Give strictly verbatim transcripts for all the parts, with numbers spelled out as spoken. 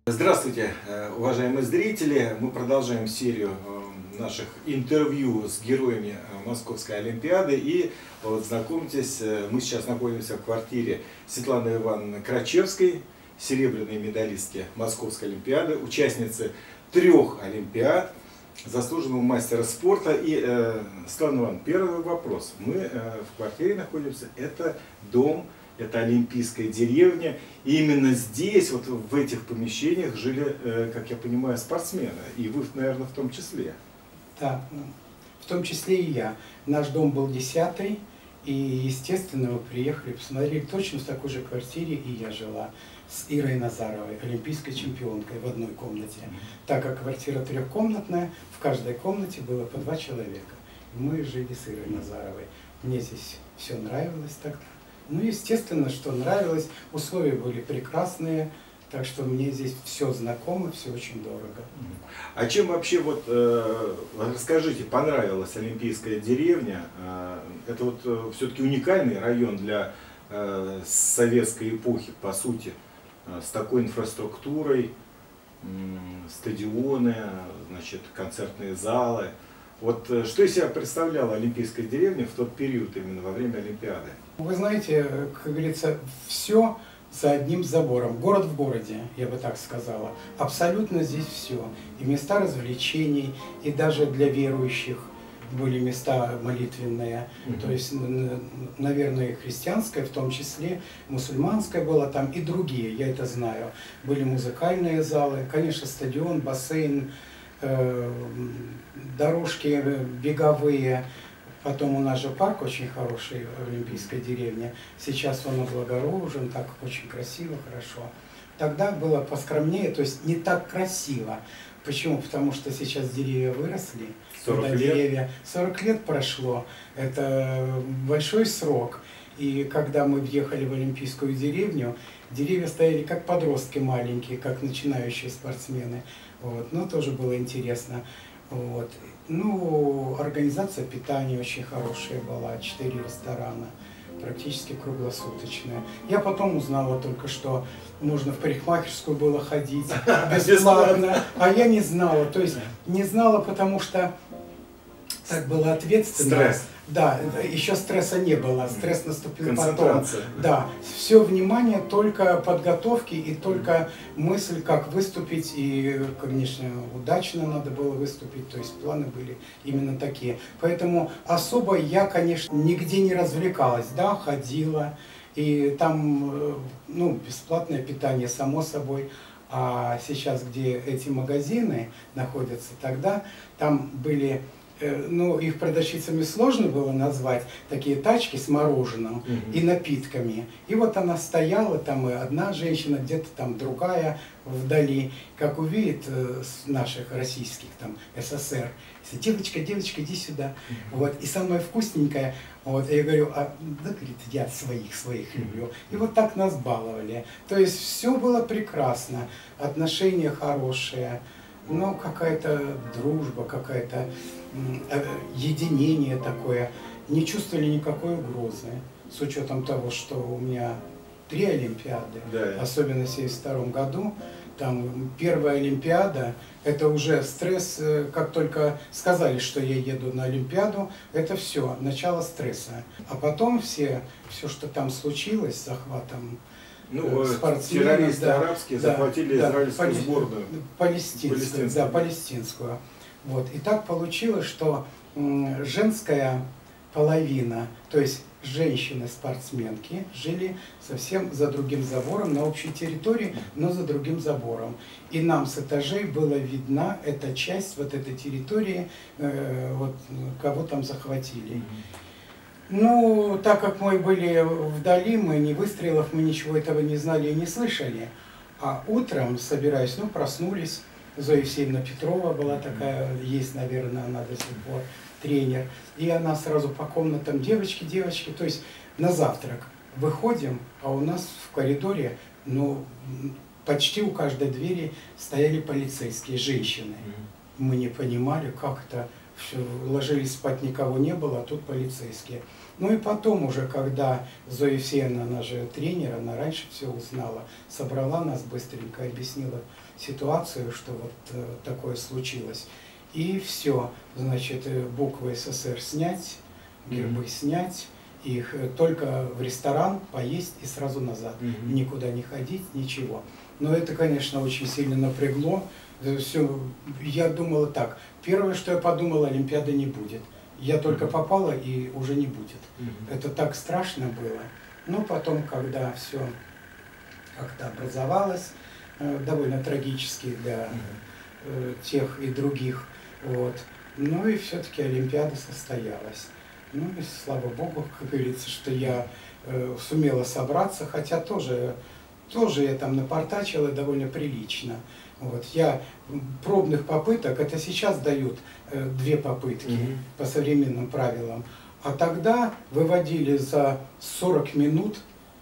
Здравствуйте, уважаемые зрители! Мы продолжаем серию наших интервью с героями Московской Олимпиады. И вот знакомьтесь, мы сейчас находимся в квартире Светланы Ивановны Крачевской, серебряной медалистки Московской Олимпиады, участницы трех Олимпиад, заслуженного мастера спорта. И, э, Светлана Ивановна, первый вопрос. Мы э, в квартире находимся, это дом, это Олимпийская деревня. И именно здесь, вот в этих помещениях, жили, э, как я понимаю, спортсмены. И вы, наверное, в том числе. Да, в том числе и я. Наш дом был десятый, и, естественно, мы приехали, посмотрели, точно в такой же квартире и я жила. С Ирой Назаровой, олимпийской чемпионкой, в одной комнате. Так как квартира трехкомнатная, в каждой комнате было по два человека. И мы жили с Ирой Назаровой. Мне здесь все нравилось тогда. Ну, естественно, что нравилось. Условия были прекрасные. Так что мне здесь все знакомо, все очень дорого. А чем вообще, вот, э, расскажите, понравилась Олимпийская деревня? Э, это вот э, все-таки уникальный район для э, советской эпохи, по сути, э, с такой инфраструктурой, э, стадионы, значит, концертные залы. Вот э, что из себя представляла Олимпийская деревня в тот период, именно во время Олимпиады? Вы знаете, как говорится, все за одним забором. Город в городе, я бы так сказала. Абсолютно здесь все. И места развлечений, и даже для верующих были места молитвенные. Mm-hmm. То есть, наверное, христианское, в том числе, мусульманское было там, и другие, я это знаю. Были музыкальные залы, конечно, стадион, бассейн, э, дорожки беговые. Потом у нас же парк очень хороший в Олимпийской деревне. Сейчас он облагорожен, так очень красиво, хорошо. Тогда было поскромнее, то есть не так красиво. Почему? Потому что сейчас деревья выросли. сорок лет. Деревья, сорок лет прошло. Это большой срок. И когда мы въехали в Олимпийскую деревню, деревья стояли как подростки маленькие, как начинающие спортсмены. Вот. Но тоже было интересно. Вот. Ну, организация питания очень хорошая была, четыре ресторана, практически круглосуточная. Я потом узнала только, что нужно в парикмахерскую было ходить бесплатно, а я не знала. То есть не знала, потому что так было ответственно. Стресс. Да, еще стресса не было, стресс наступил потом. Да, все внимание только подготовки и только мысль, как выступить, и, конечно, удачно надо было выступить, то есть планы были именно такие. Поэтому особо я, конечно, нигде не развлекалась, да, ходила, и там, ну, бесплатное питание, само собой. А сейчас, где эти магазины находятся, тогда там были... Ну, их продавщицами сложно было назвать, такие тачки с мороженым uh-huh. и напитками. И вот она стояла, там и одна женщина, где-то там другая вдали, как увидит э, с наших российских, там, СССР, девочка, девочка, иди сюда. Uh-huh. Вот, и самое вкусненькое, вот, я говорю, а, да, говорит, я своих, своих люблю. И вот так нас баловали. То есть все было прекрасно, отношения хорошие. Ну, какая-то дружба, какая-то единение такое. Не чувствовали никакой угрозы. С учетом того, что у меня три Олимпиады, да. Особенно в семьдесят втором году. Там первая Олимпиада, это уже стресс, как только сказали, что я еду на Олимпиаду, это все, начало стресса. А потом все, все, что там случилось с захватом, ну, террористы да, арабские да, захватили да, израильскую пали, сборную. Палестинскую, палестинскую. Да, палестинскую. Вот. И так получилось, что м, женская половина, то есть женщины-спортсменки, жили совсем за другим забором, на общей территории, но за другим забором. И нам с этажей была видна эта часть вот этой территории, э, вот, кого там захватили. Ну, так как мы были вдали, мы ни выстрелов, мы ничего этого не знали и не слышали. А утром, собираясь, ну, проснулись, Зоя Евсеевна Петрова была такая, есть, наверное, она до сих пор, тренер. И она сразу по комнатам, девочки, девочки, то есть на завтрак выходим, а у нас в коридоре, ну, почти у каждой двери стояли полицейские женщины. Мы не понимали, как это... Все, ложились спать, никого не было, а тут полицейские. Ну и потом уже, когда Зоя Евсеевна, она же тренер, она раньше все узнала, собрала нас быстренько, объяснила ситуацию, что вот э, такое случилось. И все, значит, буквы СССР снять, гербы mm-hmm. снять, их только в ресторан поесть и сразу назад. Mm-hmm. Никуда не ходить, ничего. Но это, конечно, очень сильно напрягло. Все, я думала так, первое, что я подумала, Олимпиады не будет. Я только попала и уже не будет. Mm-hmm. Это так страшно было. Но потом, когда все как-то образовалось, довольно трагически для mm-hmm. тех и других, вот. Ну и все-таки Олимпиада состоялась. Ну и слава богу, как говорится, что я э, сумела собраться, хотя тоже, тоже я там напортачила довольно прилично. Вот. Я пробных попыток, это сейчас дают э, две попытки mm-hmm. по современным правилам, а тогда выводили за сорок минут,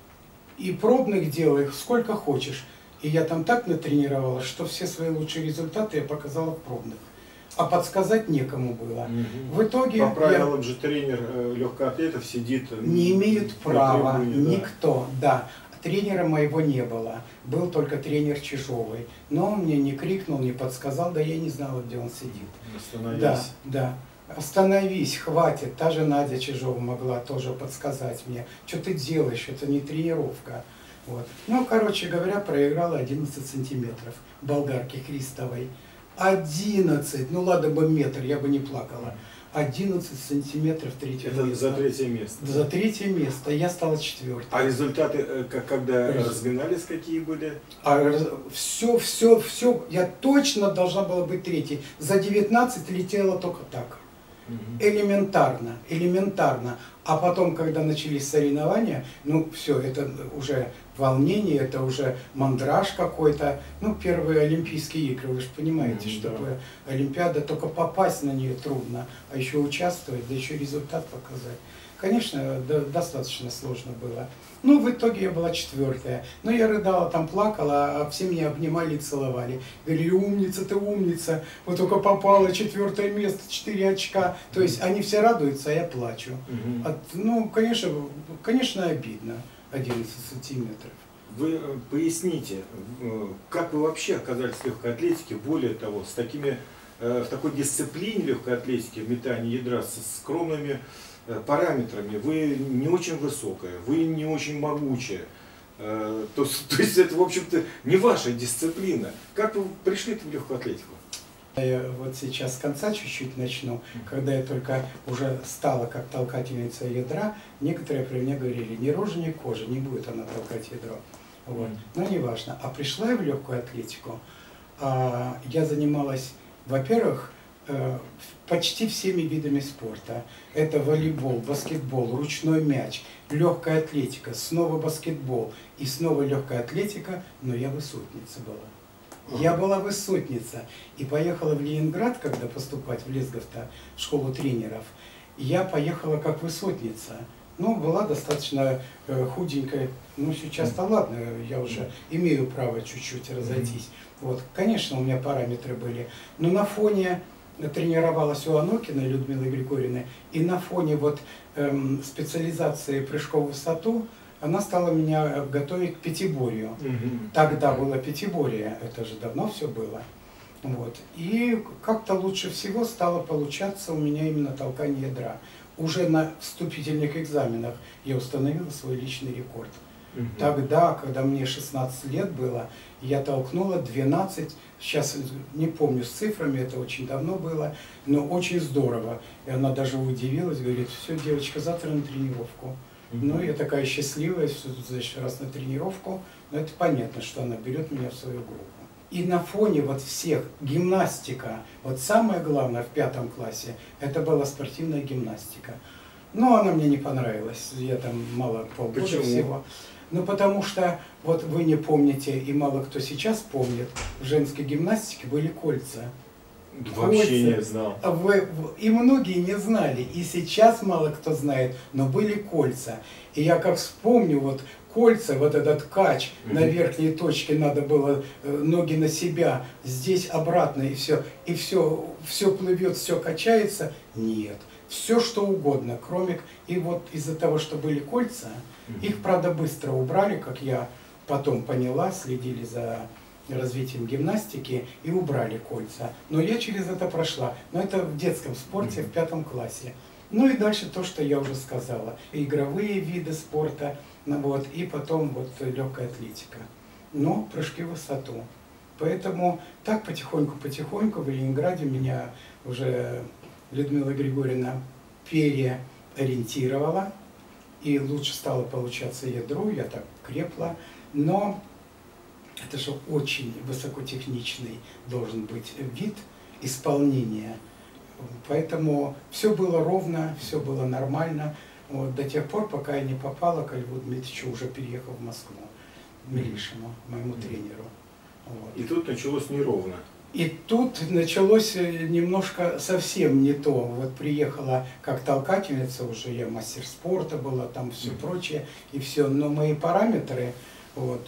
и пробных делай сколько хочешь. И я там так натренировалась, что все свои лучшие результаты я показала в пробных. А подсказать некому было. Угу. В итоге... По правилам я... же тренер э, легкоатлетов сидит... Не имеют права, трибуне, никто, да. да. Тренера моего не было. Был только тренер Чижовой. Но он мне не крикнул, не подсказал, да я не знала, где он сидит. Остановись. Да, да. Остановись, хватит. Та же Надя Чижова могла тоже подсказать мне. Что ты делаешь, это не тренировка. Вот. Ну, короче говоря, проиграла одиннадцать сантиметров болгарке Христовой. одиннадцать, ну ладно бы метр, я бы не плакала. одиннадцать сантиметров третьего Это места. за третье место. За третье место, я стала четвертой. А результаты, когда Раз... разминались, какие были? А все, все, все, я точно должна была быть третьей. За девятнадцать летела только так. Угу. Элементарно, элементарно. А потом, когда начались соревнования, ну все, это уже волнение, это уже мандраж какой-то. Ну, первые Олимпийские игры, вы же понимаете, mm-hmm, что такое да. Олимпиада, только попасть на нее трудно, а еще участвовать, да еще результат показать. Конечно, да, достаточно сложно было. Ну, в итоге я была четвертая. Но я рыдала, там плакала, а все меня обнимали и целовали. Говорили, умница ты, умница, вот только попала, четвертое место, четыре очка. То есть они все радуются, а я плачу. Угу. От, ну, конечно, конечно, обидно, одиннадцать сантиметров. Вы поясните, как вы вообще оказались в легкой атлетике, более того, с такими, в такой дисциплине легкой атлетики, метания ядра, со скромными параметрами, вы не очень высокая, вы не очень могучая, то, то есть это, в общем-то, не ваша дисциплина. Как вы пришли в легкую атлетику? Я вот сейчас с конца чуть-чуть начну, когда я только уже стала как толкательница ядра, некоторые при мне говорили, ни рожи, ни кожи, не будет она толкать ядро. Вот. Но не важно. А пришла я в легкую атлетику, а, я занималась, во-первых, почти всеми видами спорта. Это волейбол, баскетбол, ручной мяч, легкая атлетика, снова баскетбол и снова легкая атлетика, но я высотница была. Я была высотница и поехала в Ленинград, когда поступать в Лесговто, в школу тренеров. Я поехала как высотница. Ну, была достаточно э, худенькая. Ну, сейчас-то ладно, я уже имею право чуть-чуть разойтись. Вот, конечно, у меня параметры были. Но на фоне... тренировалась у Анокиной Людмилы Григорьевны, и на фоне вот эм, специализации прыжков в высоту она стала меня готовить к пятиборью. Mm-hmm. Тогда было пятиборье, это же давно все было. Вот. И как-то лучше всего стало получаться у меня именно толкание ядра. Уже на вступительных экзаменах я установила свой личный рекорд. Mm-hmm. Тогда, когда мне шестнадцать лет было, я толкнула двенадцать, сейчас не помню с цифрами, это очень давно было, но очень здорово. И она даже удивилась, говорит, все, девочка, завтра на тренировку. Mm-hmm. Ну, я такая счастливая, все, значит, раз на тренировку, но это понятно, что она берет меня в свою группу. И на фоне вот всех гимнастика, вот самое главное в пятом классе, это была спортивная гимнастика. Но она мне не понравилась, я там мало полгода Почему? всего. Ну, потому что, вот вы не помните, и мало кто сейчас помнит, в женской гимнастике были кольца. Вообще кольца. Не знал. Вы, и многие не знали, и сейчас мало кто знает, но были кольца. И я как вспомню, вот кольца, вот этот кач, Мгм. на верхней точке надо было э, ноги на себя, здесь обратно, и все, и все, все плывет, все качается. Нет, все что угодно, кроме, и вот из-за того, что были кольца, Мгм. их, правда, быстро убрали, как я потом поняла, следили за развитием гимнастики и убрали кольца. Но я через это прошла. Но это в детском спорте, в пятом классе. Ну и дальше то, что я уже сказала. Игровые виды спорта, ну вот, и потом вот легкая атлетика. Но прыжки в высоту. Поэтому так потихоньку-потихоньку в Ленинграде меня уже Людмила Григорьевна переориентировала. И лучше стало получаться ядро, я так крепла. Но это же очень высокотехничный должен быть вид исполнения. Поэтому все было ровно, все было нормально. Вот, до тех пор, пока я не попала к Льву Дмитриевичу, уже переехал в Москву, Милишину, моему тренеру. Вот. И тут началось неровно. И тут началось немножко совсем не то. Вот приехала как толкательница, уже я мастер спорта была, там все прочее, и все. Но мои параметры, вот,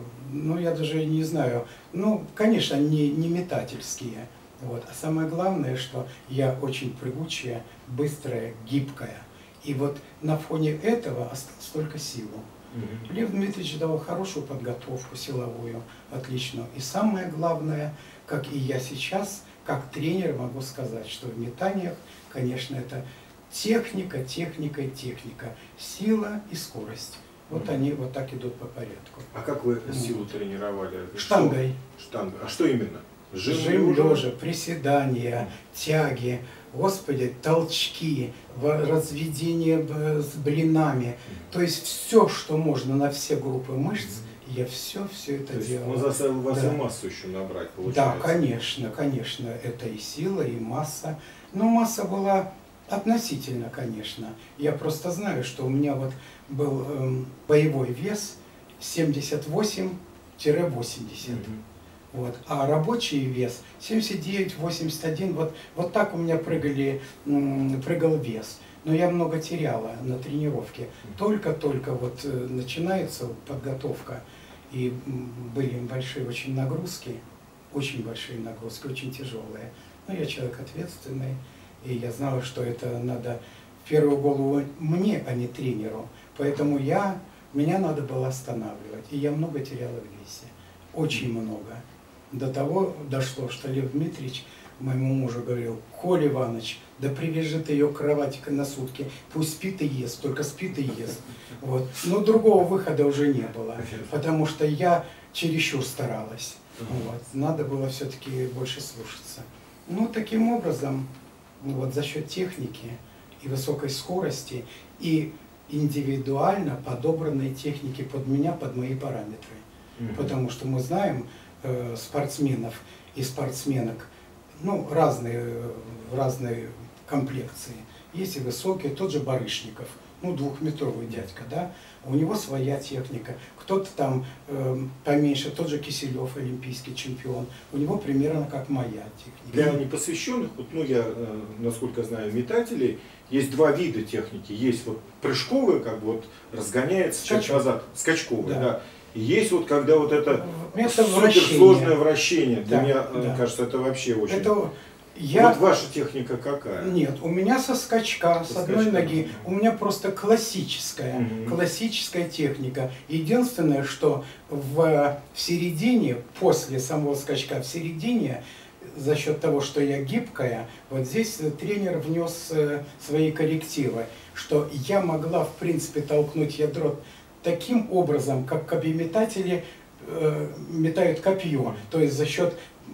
ну я даже не знаю, ну, конечно, не, не метательские. Вот. А самое главное, что я очень прыгучая, быстрая, гибкая. И вот на фоне этого осталось только силу. Мгм. Лев Дмитриевич давал хорошую подготовку силовую, отличную. И самое главное, как и я сейчас, как тренер могу сказать, что в метаниях, конечно, это техника, техника и техника, сила и скорость. Вот Мгм. они вот так идут по порядку. А как вы Ну. силу тренировали? Штангой. Штанга. А что именно? Жим лежа? лежа, приседания, тяги, господи, толчки, в- разведение б- с блинами. То есть все, что можно на все группы мышц, я все-все это То есть делал. он заставил вас Да. и массу еще набрать, Да, получается? конечно, конечно, это и сила, и масса. Но масса была относительно, конечно. Я просто знаю, что у меня вот был эм, боевой вес семьдесят восемь восемьдесят. Мгм. Вот. А рабочий вес семьдесят девять восемьдесят один, вот, вот так у меня прыгали, м, прыгал вес. Но я много теряла на тренировке. Только-только вот э, начинается подготовка, и м, были большие очень нагрузки, очень большие нагрузки, очень тяжелые. Но я человек ответственный, и я знала, что это надо в первую голову мне, а не тренеру. Поэтому я, меня надо было останавливать, и я много теряла в весе, очень много. До того дошло, что Лев Дмитриевич моему мужу говорил: Коля Иванович, да привяжи ты ее к кровати на сутки, пусть спит и ест, только спит и ест. Вот. Но другого выхода уже не было, потому что я чересчур старалась. Вот. Надо было все-таки больше слушаться. Ну, таким образом, вот, за счет техники и высокой скорости, и индивидуально подобранной техники под меня, под мои параметры. Мгм. Потому что мы знаем э, спортсменов и спортсменок, ну, разные, э, в разной комплекции. Есть и высокие, тот же Барышников, ну, двухметровый дядька, да, у него своя техника. Кто-то там э, поменьше, тот же Киселев, олимпийский чемпион, у него примерно как моя техника. Для непосвященных, вот, ну я, э, насколько знаю, метателей, есть два вида техники. Есть вот прыжковые, как бы вот разгоняется человек Скачок. назад, скачковые, Да. да. И есть вот когда вот это Это суперсложное вращение. Для Да, меня, э, да. кажется, это вообще очень... Это я... Вот ваша техника какая? Нет, у меня со скачка, Со с одной скачка. ноги, у меня просто классическая, Мгм. классическая техника. Единственное, что в, в середине, после самого скачка, в середине, за счет того, что я гибкая, вот здесь тренер внес э, свои коррективы, что я могла, в принципе, толкнуть ядро таким образом, как копьеметатели э, метают копье, то есть за счет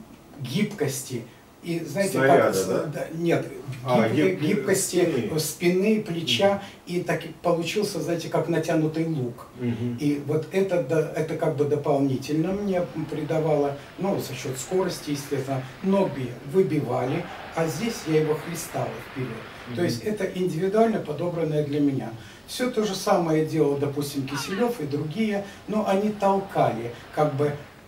гибкости. И знаете, Снаряда, как, да? да, нет, А, гиб- гиб- гибкости спины. спины, плеча, и так и получился, знаете, как натянутый лук. Мгм. И вот это, да, это как бы дополнительно мне придавало, ну, за счет скорости, естественно, ноги выбивали, а здесь я его хлестала вперед. То Мгм. есть это индивидуально подобранное для меня. Все то же самое делал, допустим, Киселев и другие, но они толкали как бы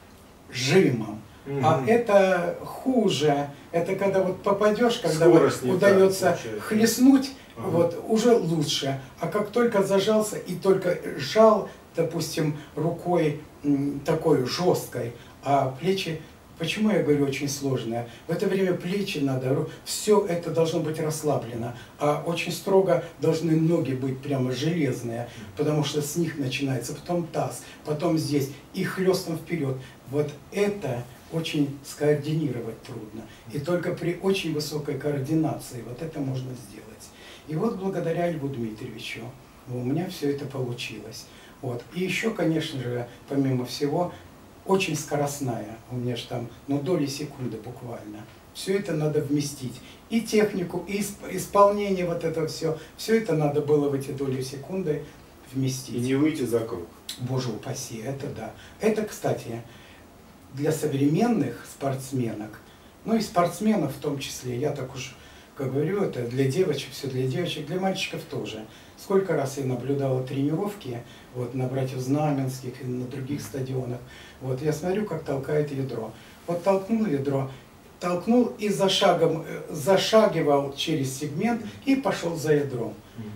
жимом. А Мгм. это хуже, это когда вот попадешь, когда Скорость вот не удается так получается. хлестнуть, Ага. вот уже лучше. А как только зажался и только жал, допустим, рукой такой жесткой, а плечи, почему я говорю очень сложное? В это время плечи надо, все это должно быть расслаблено, а очень строго должны ноги быть прямо железные, потому что с них начинается, потом таз, потом здесь, и хлестом вперед. Вот это очень скоординировать трудно. И только при очень высокой координации вот это можно сделать. И вот благодаря Льву Дмитриевичу у меня все это получилось. Вот. И еще, конечно же, помимо всего, очень скоростная. У меня же там, ну, доли секунды буквально. Все это надо вместить. И технику, и исполнение вот этого все. Все это надо было в эти доли секунды вместить. И не выйти за круг. Боже упаси, это да. Это, кстати, для современных спортсменок, ну и спортсменов в том числе, я так уж как говорю, это для девочек, все для девочек, для мальчиков тоже. Сколько раз я наблюдала тренировки вот, на братьев Знаменских и на других стадионах. Вот, я смотрю, как толкает ядро. Вот толкнул ядро, толкнул и за шагом, зашагивал через сегмент и пошел за ядром.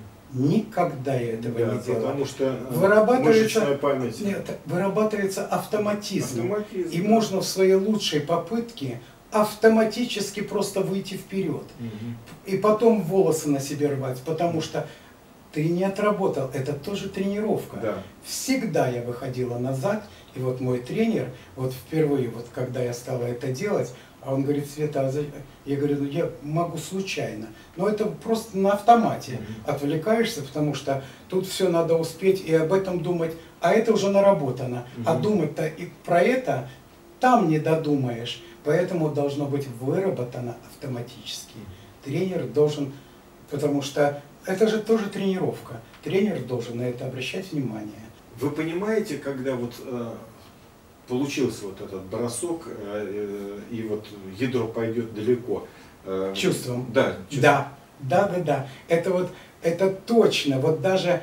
Никогда я этого да, не делал. Потому что вырабатывается, память. Нет, вырабатывается автоматизм. автоматизм. И можно в своей лучшей попытке автоматически просто выйти вперед. Угу. И потом волосы на себе рвать, потому что ты не отработал. Это тоже тренировка. Да. Всегда я выходила назад, и вот мой тренер, вот впервые, вот когда я стала это делать, а он говорит: Света, я говорю, ну я могу случайно. Но это просто на автомате mm-hmm. отвлекаешься, потому что тут все надо успеть и об этом думать, а это уже наработано. Mm-hmm. А думать-то и про это там не додумаешь. Поэтому должно быть выработано автоматически. Тренер должен, потому что это же тоже тренировка. Тренер должен на это обращать внимание. Вы понимаете, когда вот э, получился вот этот бросок, э, э, и вот ядро пойдет далеко. Э, Чувством. Да, чувством. Да, да, да, да. Это вот, это точно. Вот даже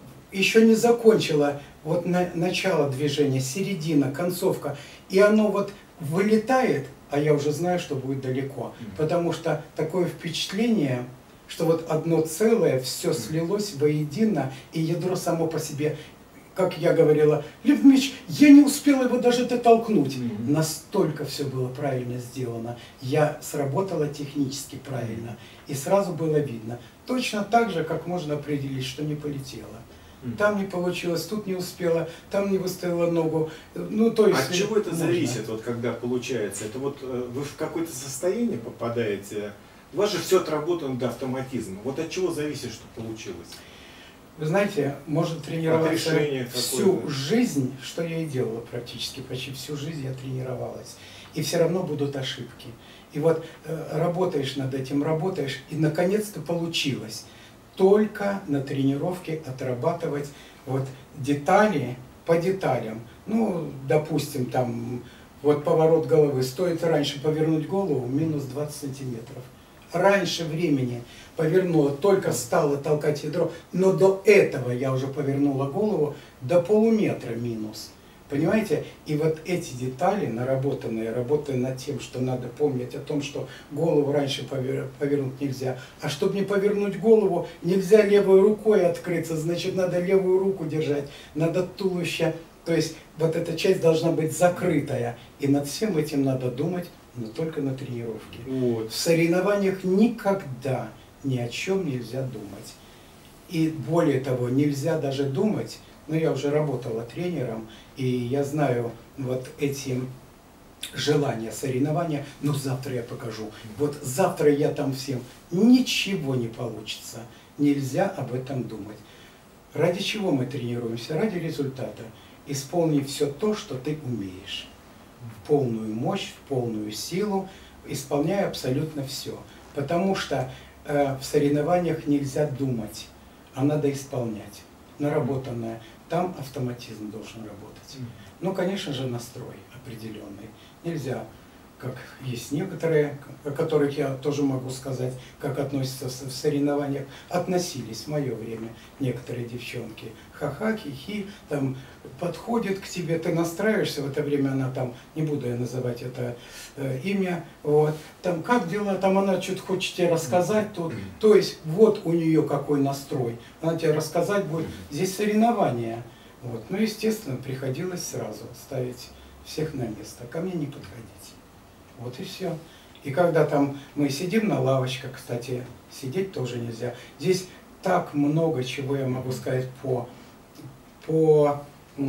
еще не закончила вот на, начало движения, середина, концовка, и оно вот вылетает, а я уже знаю, что будет далеко. Mm-hmm. Потому что такое впечатление, что вот одно целое, все слилось воедино, и ядро само по себе, как я говорила, Лев Дмитриевич, я не успела его даже дотолкнуть. Mm-hmm. Настолько все было правильно сделано. Я сработала технически правильно. Mm-hmm. И сразу было видно. Точно так же, как можно определить, что не полетело. Mm-hmm. Там не получилось, тут не успела, там не выставила ногу. Ну, то есть, от чего это можно. зависит, вот, когда получается? Это вот вы в какое-то состояние попадаете? У вас же все отработано до автоматизма. Вот от чего зависит, что получилось? Вы знаете, можно тренироваться всю жизнь, что я и делала практически, почти всю жизнь я тренировалась. И все равно будут ошибки. И вот э, работаешь над этим, работаешь, и наконец-то получилось. Только на тренировке отрабатывать вот детали по деталям. Ну, допустим, там вот поворот головы. Стоит раньше повернуть голову, минус двадцать сантиметров. Раньше времени повернула, только стала толкать ядро, но до этого я уже повернула голову до полуметра минус. Понимаете? И вот эти детали, наработанные, работая над тем, что надо помнить о том, что голову раньше повер... повернуть нельзя. А чтобы не повернуть голову, нельзя левой рукой открыться, значит, надо левую руку держать, надо туловище. То есть вот эта часть должна быть закрытая. И над всем этим надо думать, но только на тренировке. Вот. В соревнованиях никогда ни о чем нельзя думать. И более того, нельзя даже думать, но я уже работала тренером, и я знаю вот эти желания, соревнования, но завтра я покажу. Вот завтра я там всем. Ничего не получится. Нельзя об этом думать. Ради чего мы тренируемся? Ради результата. Исполни все то, что ты умеешь. В полную мощь, в полную силу, исполняя абсолютно все. Потому что э, в соревнованиях нельзя думать, а надо исполнять. Наработанное. Там автоматизм должен работать. Ну, конечно же, настрой определенный. Нельзя, как есть некоторые, о которых я тоже могу сказать, как относятся в соревнованиях, относились в мое время некоторые девчонки. Ха-ха, хи-хи, там подходит к тебе, ты настраиваешься, в это время она там, не буду я называть это э, имя, вот, там как дела, там она что-то хочет тебе рассказать тут, то есть вот у нее какой настрой, она тебе рассказать будет, здесь соревнования, Вот. Ну, естественно, приходилось сразу ставить всех на место, ко мне не подходить. Вот и все. И когда там мы сидим на лавочках, кстати, сидеть тоже нельзя. Здесь так много чего я могу сказать по, по,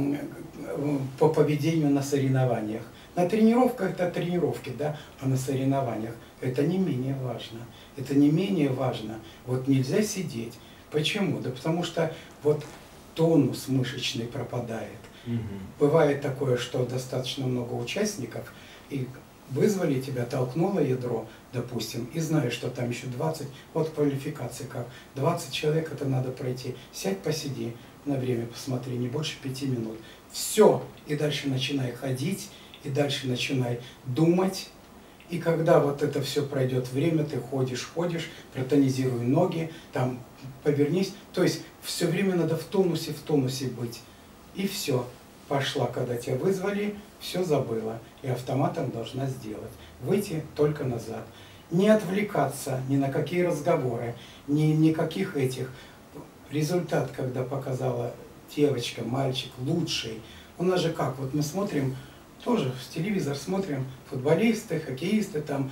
по поведению на соревнованиях. На тренировках это тренировки, да, а на соревнованиях это не менее важно. Это не менее важно. Вот нельзя сидеть. Почему? Да потому что вот тонус мышечный пропадает. Угу. Бывает такое, что достаточно много участников, и вызвали тебя, толкнуло ядро, допустим, и знаешь, что там еще двадцать, вот квалификация как, двадцать человек это надо пройти, сядь, посиди, на время посмотри, не больше пяти минут. Все, и дальше начинай ходить, и дальше начинай думать, и когда вот это все пройдет время, ты ходишь, ходишь, протонизируй ноги, там повернись, то есть все время надо в тонусе, в тонусе быть, и все. Пошла, когда тебя вызвали, все забыла, и автоматом должна сделать. Выйти только назад. Не отвлекаться ни на какие разговоры, ни никаких этих. Результат, когда показала девочка, мальчик, лучший. У нас же как, вот мы смотрим, тоже в телевизор смотрим, футболисты, хоккеисты, там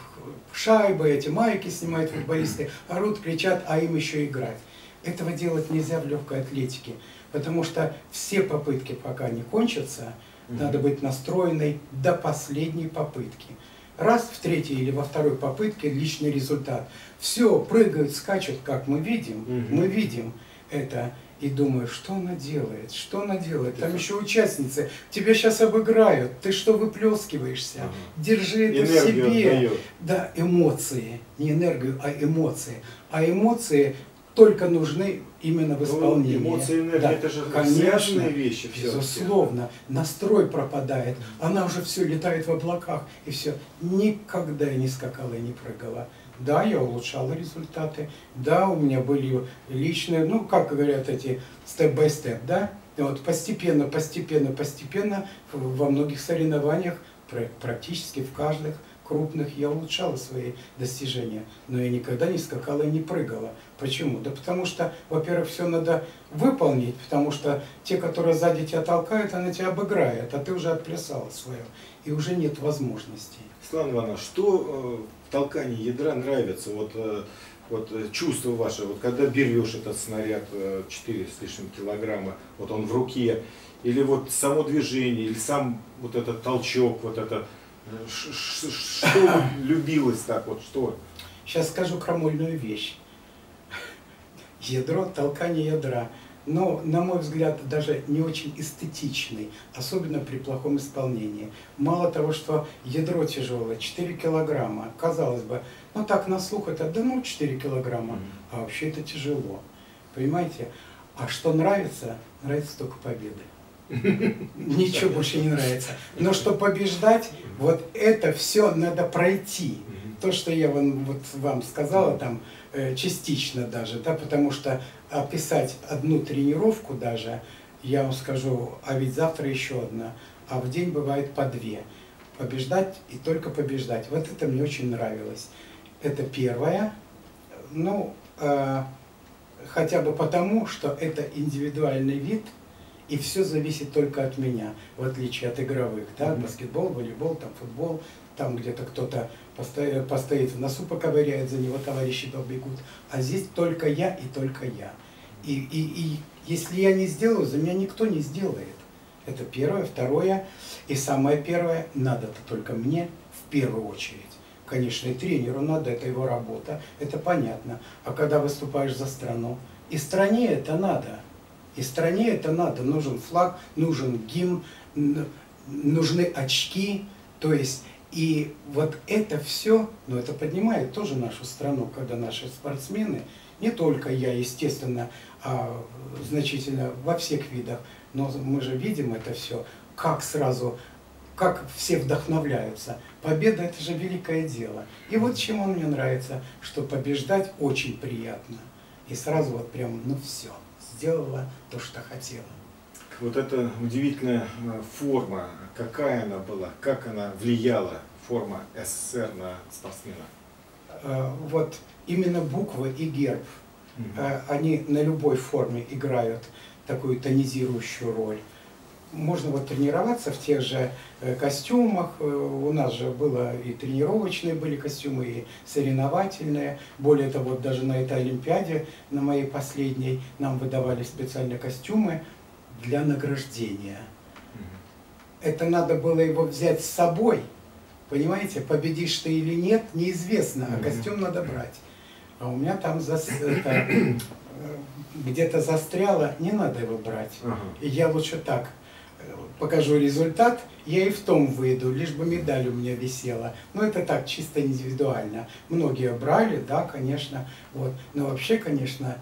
шайбы, эти майки снимают футболисты, орут, кричат, а им еще играть. Этого делать нельзя в легкой атлетике. Потому что все попытки пока не кончатся, mm-hmm. надо быть настроенной до последней попытки. Раз в третьей или во второй попытке личный результат. Все, прыгают, скачут, как мы видим, mm-hmm. мы видим это. И думаю, что она делает, что она делает. Там еще участницы, тебя сейчас обыграют, ты что выплескиваешься, ага. Держи это в себе. Отдает. Да, эмоции, не энергию, а эмоции. А эмоции только нужны именно в исполнении. Ну, эмоции и энергия, да, это же конечно, вещи. Безусловно, все. Настрой пропадает, она уже все летает в облаках, и все. Никогда я не скакала и не прыгала. Да, я улучшала результаты, да, у меня были личные, ну, как говорят эти, степ-бай-степ, да, и вот постепенно, постепенно, постепенно во многих соревнованиях, практически в каждых крупных, я улучшала свои достижения, но я никогда не скакала и не прыгала. Почему? Да потому что, во-первых, все надо выполнить, потому что те, которые сзади тебя толкают, она тебя обыграет, а ты уже отплясала свое, и уже нет возможностей. Светлана Ивановна, что в толкании ядра нравится, вот, вот чувство ваше, вот когда берешь этот снаряд четыре с лишним килограмма, вот он в руке, или вот само движение, или сам вот этот толчок, вот это, что любилось так вот, что? Сейчас скажу крамольную вещь. Ядро, толкание ядра. Но, на мой взгляд, даже не очень эстетичный, особенно при плохом исполнении. Мало того, что ядро тяжелое, четыре килограмма, казалось бы, ну так на слух это, да ну четыре килограмма, а вообще это тяжело, понимаете? А что нравится? Нравится только победы. Ничего больше не нравится. Но что побеждать, вот это все надо пройти. То, что я вам, вот, вам сказала, там, частично даже, да, потому что описать одну тренировку даже, я вам скажу, а ведь завтра еще одна, а в день бывает по две. Побеждать и только побеждать. Вот это мне очень нравилось. Это первое. Ну, э, хотя бы потому, что это индивидуальный вид, и все зависит только от меня, в отличие от игровых. Да? Баскетбол, волейбол, там, футбол, там где-то кто-то постоит, постоит в носу, поковыряет, за него товарищи побегут. А здесь только я и только я. И, и, и если я не сделаю, за меня никто не сделает. Это первое. Второе, и самое первое, надо-то только мне в первую очередь. Конечно, и тренеру надо, это его работа, это понятно. А когда выступаешь за страну, и стране это надо. И стране это надо. Нужен флаг, нужен гимн, нужны очки. То есть, и вот это все, ну это поднимает тоже нашу страну, когда наши спортсмены, не только я, естественно, а значительно во всех видах, но мы же видим это все, как сразу, как все вдохновляются. Победа – это же великое дело. И вот чем он мне нравится, что побеждать очень приятно. И сразу вот прям, ну все, сделала то, что хотела. Вот эта удивительная форма, какая она была, как она влияла, форма СССР на спортсмена? Вот именно буквы и герб, угу. Они на любой форме играют такую тонизирующую роль. Можно вот тренироваться в тех же костюмах. У нас же было и тренировочные были костюмы, и соревновательные. Более того, даже на этой Олимпиаде, на моей последней, нам выдавали специальные костюмы для награждения. Это надо было его взять с собой. Понимаете, победишь ты или нет, неизвестно, а костюм надо брать. А у меня там где-то застряло, не надо его брать. И я лучше так покажу результат, я и в том выйду, лишь бы медаль у меня висела. Но это так, чисто индивидуально. Многие брали, да, конечно. Вот. Но вообще, конечно,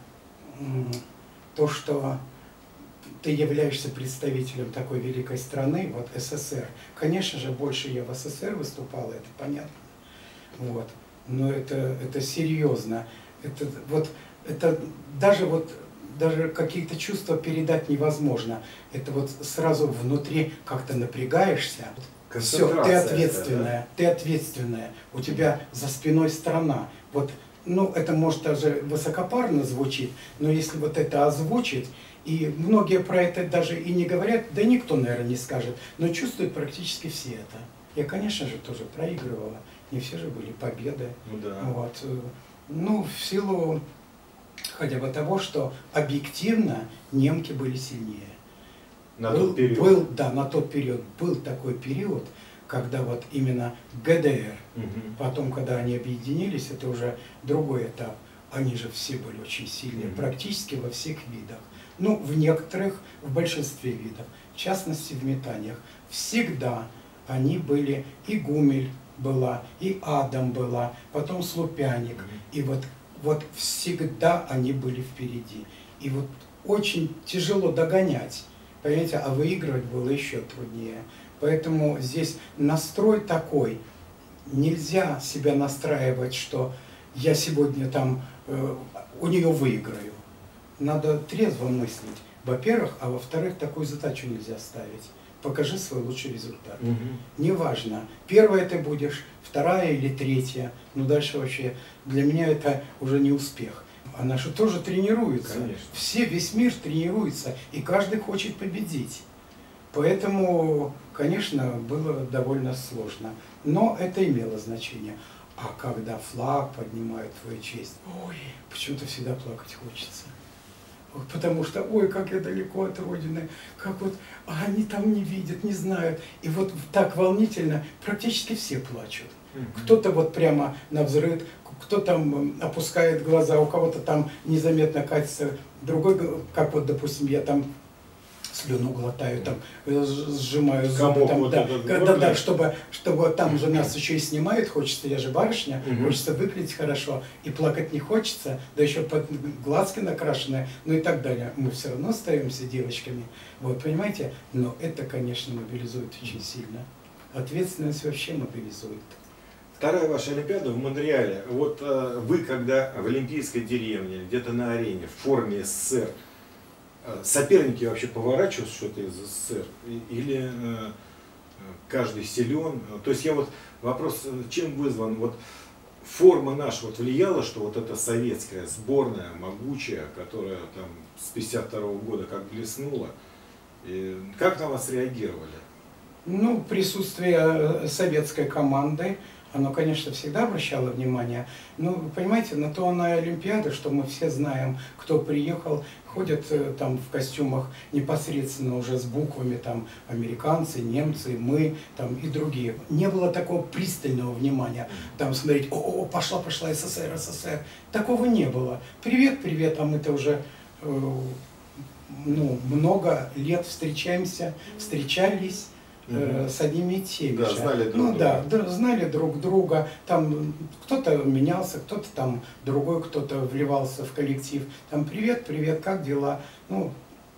то, что ты являешься представителем такой великой страны, вот СССР. Конечно же, больше я в СССР выступала, это понятно. Вот. Но это, это серьезно. Это, вот, это даже вот даже какие-то чувства передать невозможно. Это вот сразу внутри как-то напрягаешься. Все, ты ответственная, ты ответственная. У тебя за спиной страна. Вот, ну, это может даже высокопарно звучит, но если вот это озвучить, и многие про это даже и не говорят, да никто, наверное, не скажет, но чувствуют практически все это. Я, конечно же, тоже проигрывала. Не все же были победы. Ну, да. Вот. Ну, в силу хотя бы того, что объективно немки были сильнее. На был, тот период? Был, да, на тот период. Был такой период, когда вот именно ГДР, угу. Потом, когда они объединились, это уже другой этап. Они же все были очень сильные, угу. Практически во всех видах. Ну, в некоторых, в большинстве видов, в частности в метаниях. Всегда они были, и Гумель была, и Адам была, потом Слупяник. Угу. И вот Вот всегда они были впереди. И вот очень тяжело догонять, понимаете, а выигрывать было еще труднее. Поэтому здесь настрой такой, нельзя себя настраивать, что я сегодня там э, у нее выиграю. Надо трезво мыслить, во-первых, а во-вторых, такую задачу нельзя ставить. Покажи свой лучший результат. Угу. Неважно, первая ты будешь, вторая или третья, но дальше вообще для меня это уже не успех. А наши тоже тренируются. Конечно. Все, весь мир тренируется, и каждый хочет победить. Поэтому, конечно, было довольно сложно. Но это имело значение. А когда флаг поднимает твою честь, ой, почему-то всегда плакать хочется. Потому что, ой, как я далеко от Родины, как вот, а они там не видят, не знают. И вот так волнительно, практически все плачут. Mm-hmm. Кто-то вот прямо навзрыд, кто там опускает глаза, у кого-то там незаметно катится, другой, как вот, допустим, я там слюну глотаю, там, сжимаю зубы, там, да, да, да, да, чтобы, чтобы там же нас еще и снимают, хочется, я же барышня, угу. Хочется выглядеть хорошо, и плакать не хочется, да еще под глазки накрашенные, ну и так далее. Мы все равно остаемся девочками, вот, понимаете? Но это, конечно, мобилизует очень сильно. Ответственность вообще мобилизует. Вторая ваша Олимпиада в Монреале. Вот э, вы, когда в Олимпийской деревне, где-то на арене, в форме СССР, соперники вообще поворачиваются что-то из СССР? Или э, каждый силен? То есть я вот вопрос, чем вызван? Вот форма наша вот влияла, что вот эта советская сборная, могучая, которая там с пятьдесят второго года как блеснула, и как на вас реагировали? Ну, присутствие советской команды, оно, конечно, всегда обращало внимание. Но, вы понимаете, на то она и Олимпиада, что мы все знаем, кто приехал, ходят там в костюмах непосредственно уже с буквами, там, американцы, немцы, мы, там, и другие. Не было такого пристального внимания, там, смотреть, о, о, пошла, пошла, СССР, СССР. Такого не было. Привет, привет, а мы-то уже э, ну, много лет встречаемся, встречались. Угу. С одними и теми да, же. Знали друг ну друга. Да, знали друг друга. Там кто-то менялся, кто-то там другой, кто-то вливался в коллектив. Там привет, привет, как дела? Ну,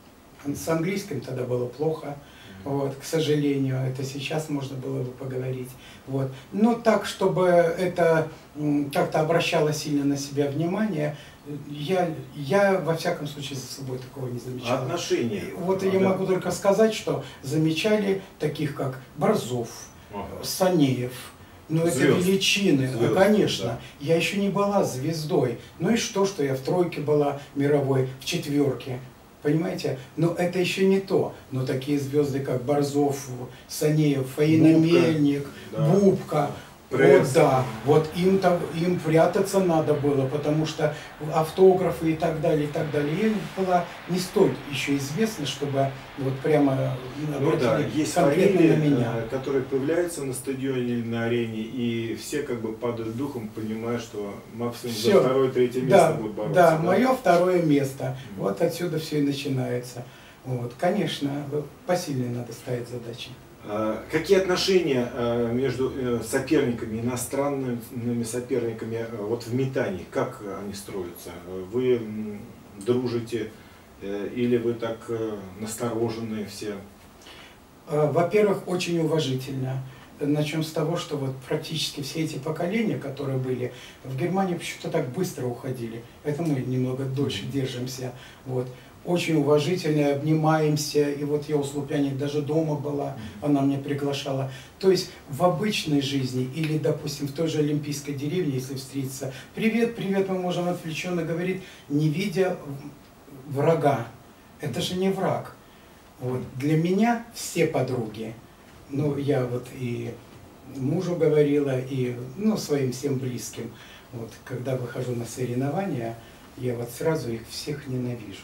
с английским тогда было плохо. Вот, к сожалению, это сейчас можно было бы поговорить. Вот. Но так, чтобы это как-то обращало сильно на себя внимание, я, я во всяком случае за собой такого не замечал. Отношения. Вот я могу только сказать, что замечали таких, как Борзов, ага. Санеев. Ну, это Звезд. величины, Звезд, ну, конечно. Да. Я еще не была звездой. Ну и что, что я в тройке была мировой, в четверке. Понимаете? Но это еще не то. Но такие звезды, как Борзов, Санеев, Фаина Бубка, Мельник, да. Бубка. Пресс. Вот да, вот им, там, им прятаться надо было, потому что автографы и так далее, и так далее. Им было не столь еще известно, чтобы вот прямо ну да, есть конкретно фамилии, на меня. которые появляются на стадионе или на арене, и все как бы падают духом, понимая, что максимум Все. за второе, третье место Да, будут бороться. да, Да, мое второе место. Mm-hmm. Вот отсюда все и начинается. Вот, конечно, посильнее надо ставить задачи. Какие отношения между соперниками, иностранными соперниками вот в метании? Как они строятся? Вы дружите или вы так настороженные все? Во-первых, очень уважительно. Начнем с того, что вот практически все эти поколения, которые были в Германии, почему-то так быстро уходили. Это мы немного дольше держимся. Вот. Очень уважительно, обнимаемся, и вот я у Слупяни даже дома была, она меня приглашала. То есть в обычной жизни или, допустим, в той же Олимпийской деревне, если встретиться, привет, привет, мы можем отвлеченно говорить, не видя врага. Это же не враг. Вот. Для меня все подруги. Ну, я вот и мужу говорила, и ну, своим всем близким. Вот, когда выхожу на соревнования, я вот сразу их всех ненавижу.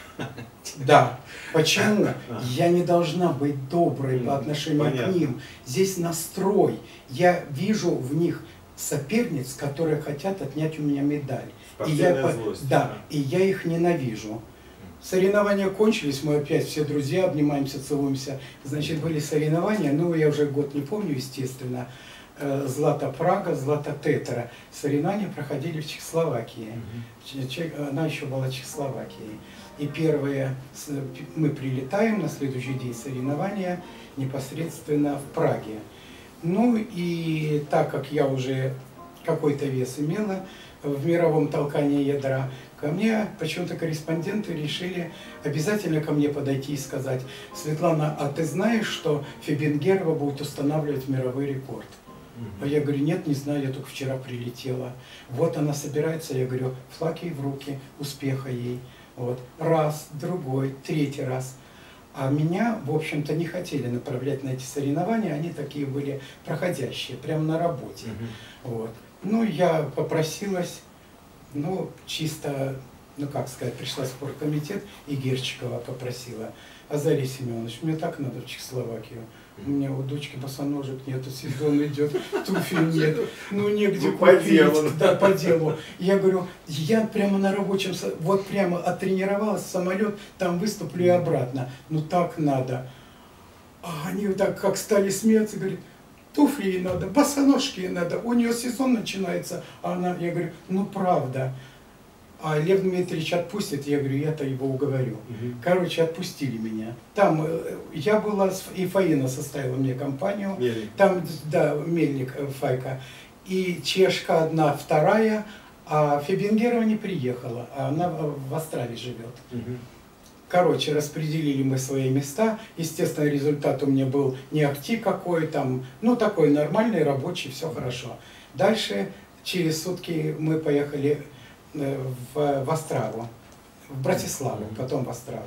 Да. Почему? Я не должна быть доброй по отношению Понятно. К ним. Здесь настрой. Я вижу в них соперниц, которые хотят отнять у меня медаль. И я, злость, да, да, и я их ненавижу. Соревнования кончились, мы опять все друзья обнимаемся, целуемся. Значит, были соревнования, ну, я уже год не помню, естественно. Злата Прага, Злата Тетра. Соревнования проходили в Чехословакии. Mm-hmm. Она еще была Чехословакией. И первое, мы прилетаем, на следующий день соревнования непосредственно в Праге. Ну и так как я уже какой-то вес имела в мировом толкании ядра, ко мне почему-то корреспонденты решили обязательно ко мне подойти и сказать: Светлана, а ты знаешь, что Фебенгерова будет устанавливать мировой рекорд? А я говорю, нет, не знаю, я только вчера прилетела. Вот она собирается, я говорю, флаг ей в руки, успеха ей. Вот. Раз, другой, третий раз. А меня, в общем-то, не хотели направлять на эти соревнования, они такие были проходящие, прямо на работе. Uh-huh. Вот. Ну, я попросилась, ну, чисто, ну, как сказать, пришла в спорткомитет, и Герчикова попросила: Азарий Семенович, мне так надо в Чехословакию. У меня у дочки босоножек нету, сезон идет, туфель нет, ну негде ну, купить, по делу. Да, по делу. Я говорю, я прямо на рабочем, вот прямо оттренировалась, самолет, там выступлю и обратно. Ну так надо. А они так как стали смеяться, говорят, туфли ей надо, босоножки ей надо, у нее сезон начинается. А она, я говорю, ну правда. А Лев Дмитриевич отпустит, я говорю, я-то его уговорю. Угу. Короче, отпустили меня. Там я была, и Фаина составила мне компанию. Мельник. Там, да, Мельник, Файка. И чешка одна, вторая, а Фебенгерова не приехала, а она в Австралии живет. Угу. Короче, распределили мы свои места. Естественно, результат у меня был не ахти какой там, ну такой нормальный, рабочий, все хорошо. Дальше, через сутки мы поехали В, в Острову, в Братиславу, потом в Острову.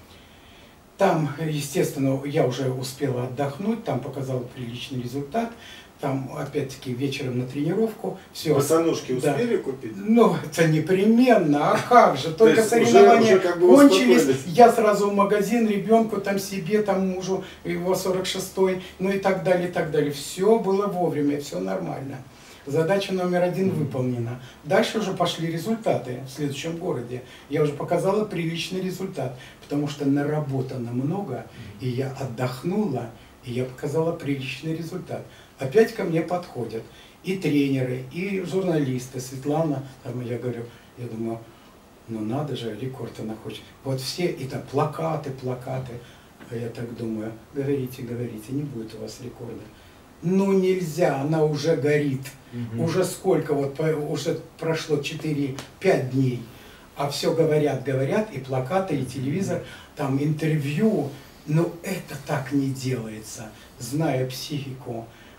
Там, естественно, я уже успела отдохнуть, там показал приличный результат. Там, опять-таки, вечером на тренировку. Все. Босоножки успели да. купить? Ну, это непременно, а как же, только соревнования уже, уже как бы кончились, я сразу в магазин, ребенку, там себе, там мужу, его сорок шестой, ну и так далее, и так далее. Все было вовремя, все нормально. Задача номер один выполнена. Дальше уже пошли результаты в следующем городе. Я уже показала приличный результат, потому что наработано много, и я отдохнула, и я показала приличный результат. Опять ко мне подходят и тренеры, и журналисты. Светлана, там я говорю, я думаю, ну надо же, рекорд она хочет. Вот все, и там плакаты, плакаты. А я так думаю, говорите, говорите, не будет у вас рекорда. Ну нельзя, она уже горит. Угу. Уже сколько, вот уже прошло четыре-пять дней, а все говорят, говорят, и плакаты, и телевизор, там интервью. Но это так не делается, зная психику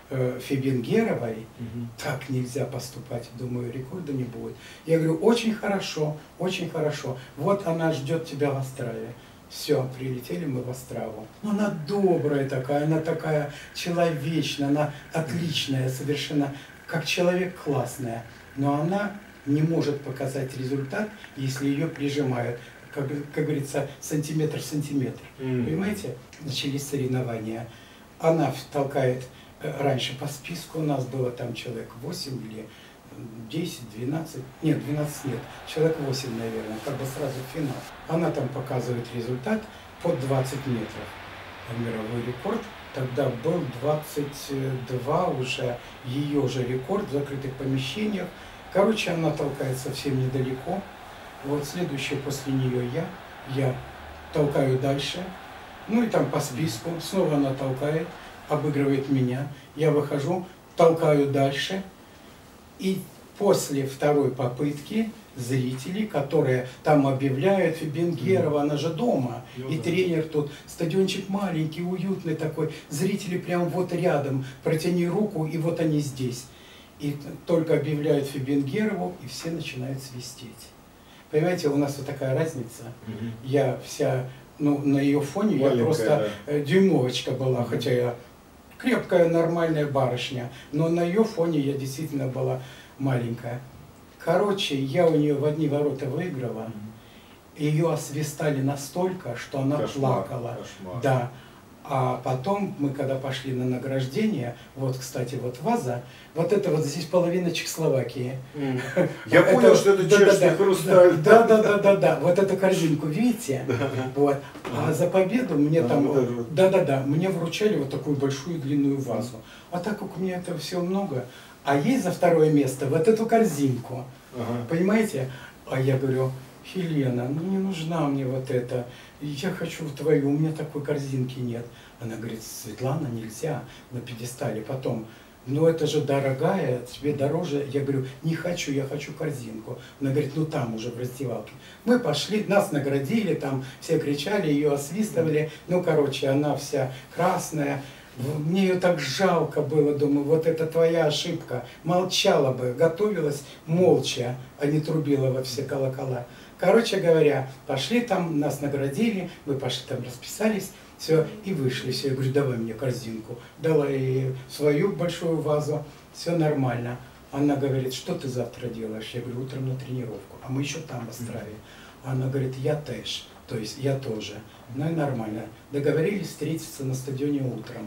э, Фибингеровой, Мгм. так нельзя поступать, думаю, рекорда не будет. Я говорю, очень хорошо, очень хорошо, вот она ждет тебя в Острове. Все, прилетели мы в Острову. Ну, она добрая такая, она такая человечная, она отличная совершенно, как человек классная. Но она не может показать результат, если ее прижимают. Как, как говорится, сантиметр в сантиметр. Mm. Понимаете? Начались соревнования. Она толкает э, раньше по списку, у нас было там человек восемь или десять, двенадцать, нет, двенадцать нет, человек восемь, наверное, как бы сразу в финал. Она там показывает результат под двадцать метров. А мировой рекорд тогда был двадцать два уже, ее же рекорд в закрытых помещениях. Короче, она толкает совсем недалеко. Вот следующая после нее я, я толкаю дальше. Ну и там по списку, снова она толкает, обыгрывает меня. Я выхожу, толкаю дальше. И после второй попытки зрители, которые там объявляют, Фибингерова, она же дома, Ну, и да. тренер тут, стадиончик маленький, уютный такой, зрители прям вот рядом, протяни руку, и вот они здесь. И только объявляют Фибингерову, и все начинают свистеть. Понимаете, у нас вот такая разница. Мгм. Я вся, ну, на ее фоне Маленькая, я просто да. дюймовочка была, Мгм. хотя я крепкая, нормальная барышня, но на ее фоне я действительно была маленькая. Короче, я у нее в одни ворота выиграла, ее освистали настолько, что она Кошмар, плакала. кошмар. Да. А потом мы, когда пошли на награждение, вот, кстати, вот ваза, вот это вот здесь половина Чехословакии. М. Я понял, что это да, да, чешский да, хрусталь. Да, да, да, да, да. Вот эту корзинку, видите? Вот. А за победу мне А, там, вот это вот. да, да, да, мне вручали вот такую большую длинную вазу. А так как у меня этого всего много, а ей за второе место вот эту корзинку. Ага. Понимаете? А я говорю, Елена, ну не нужна мне вот это. Я хочу твою, у меня такой корзинки нет. Она говорит, Светлана, нельзя на пьедестале. Потом, ну это же дорогая, тебе дороже. Я говорю, не хочу, я хочу корзинку. Она говорит, ну там уже в раздевалке. Мы пошли, нас наградили, там все кричали, ее освистывали. Ну короче, она вся красная. Мне ее так жалко было, думаю, вот это твоя ошибка. Молчала бы, готовилась молча, а не трубила во все колокола. Короче говоря, пошли там, нас наградили, мы пошли там, расписались, все, и вышли. Все, я говорю, давай мне корзинку. Дала ей свою большую вазу, все нормально. Она говорит, что ты завтра делаешь? Я говорю, утром на тренировку. А мы еще там в Острове. Она говорит, я теж, то есть я тоже. Ну и нормально. Договорились встретиться на стадионе утром.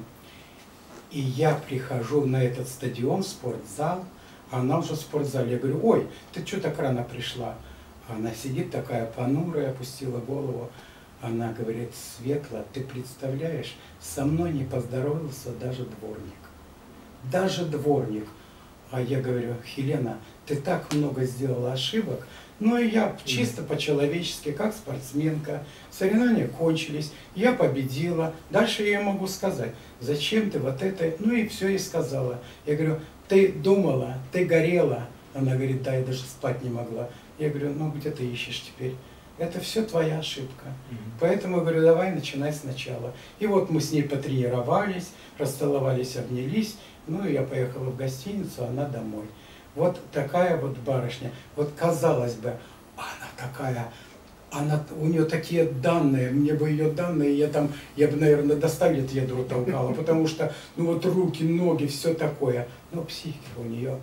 И я прихожу на этот стадион, спортзал, а она уже в спортзале. Я говорю, ой, ты что так рано пришла? Она сидит такая понурая, опустила голову. Она говорит, Светла, ты представляешь, со мной не поздоровался даже дворник. Даже дворник. А я говорю, Елена, ты так много сделала ошибок. Ну и я чисто по-человечески, как спортсменка. Соревнования кончились, я победила. Дальше я могу сказать, зачем ты вот это... Ну и все и сказала. Я говорю, ты думала, ты горела. Она говорит, да, я даже спать не могла. Я говорю, ну где ты ищешь теперь? Это все твоя ошибка. Mm-hmm. Поэтому я говорю, давай начинай сначала. И вот мы с ней потренировались, расцеловались, обнялись. Ну и я поехала в гостиницу, она домой. Вот такая вот барышня. Вот казалось бы, она такая, она, у нее такие данные, мне бы ее данные, я там, я бы, наверное, до ста лет ядро толкала, потому что, ну вот руки, ноги, все такое. Но психика у нее.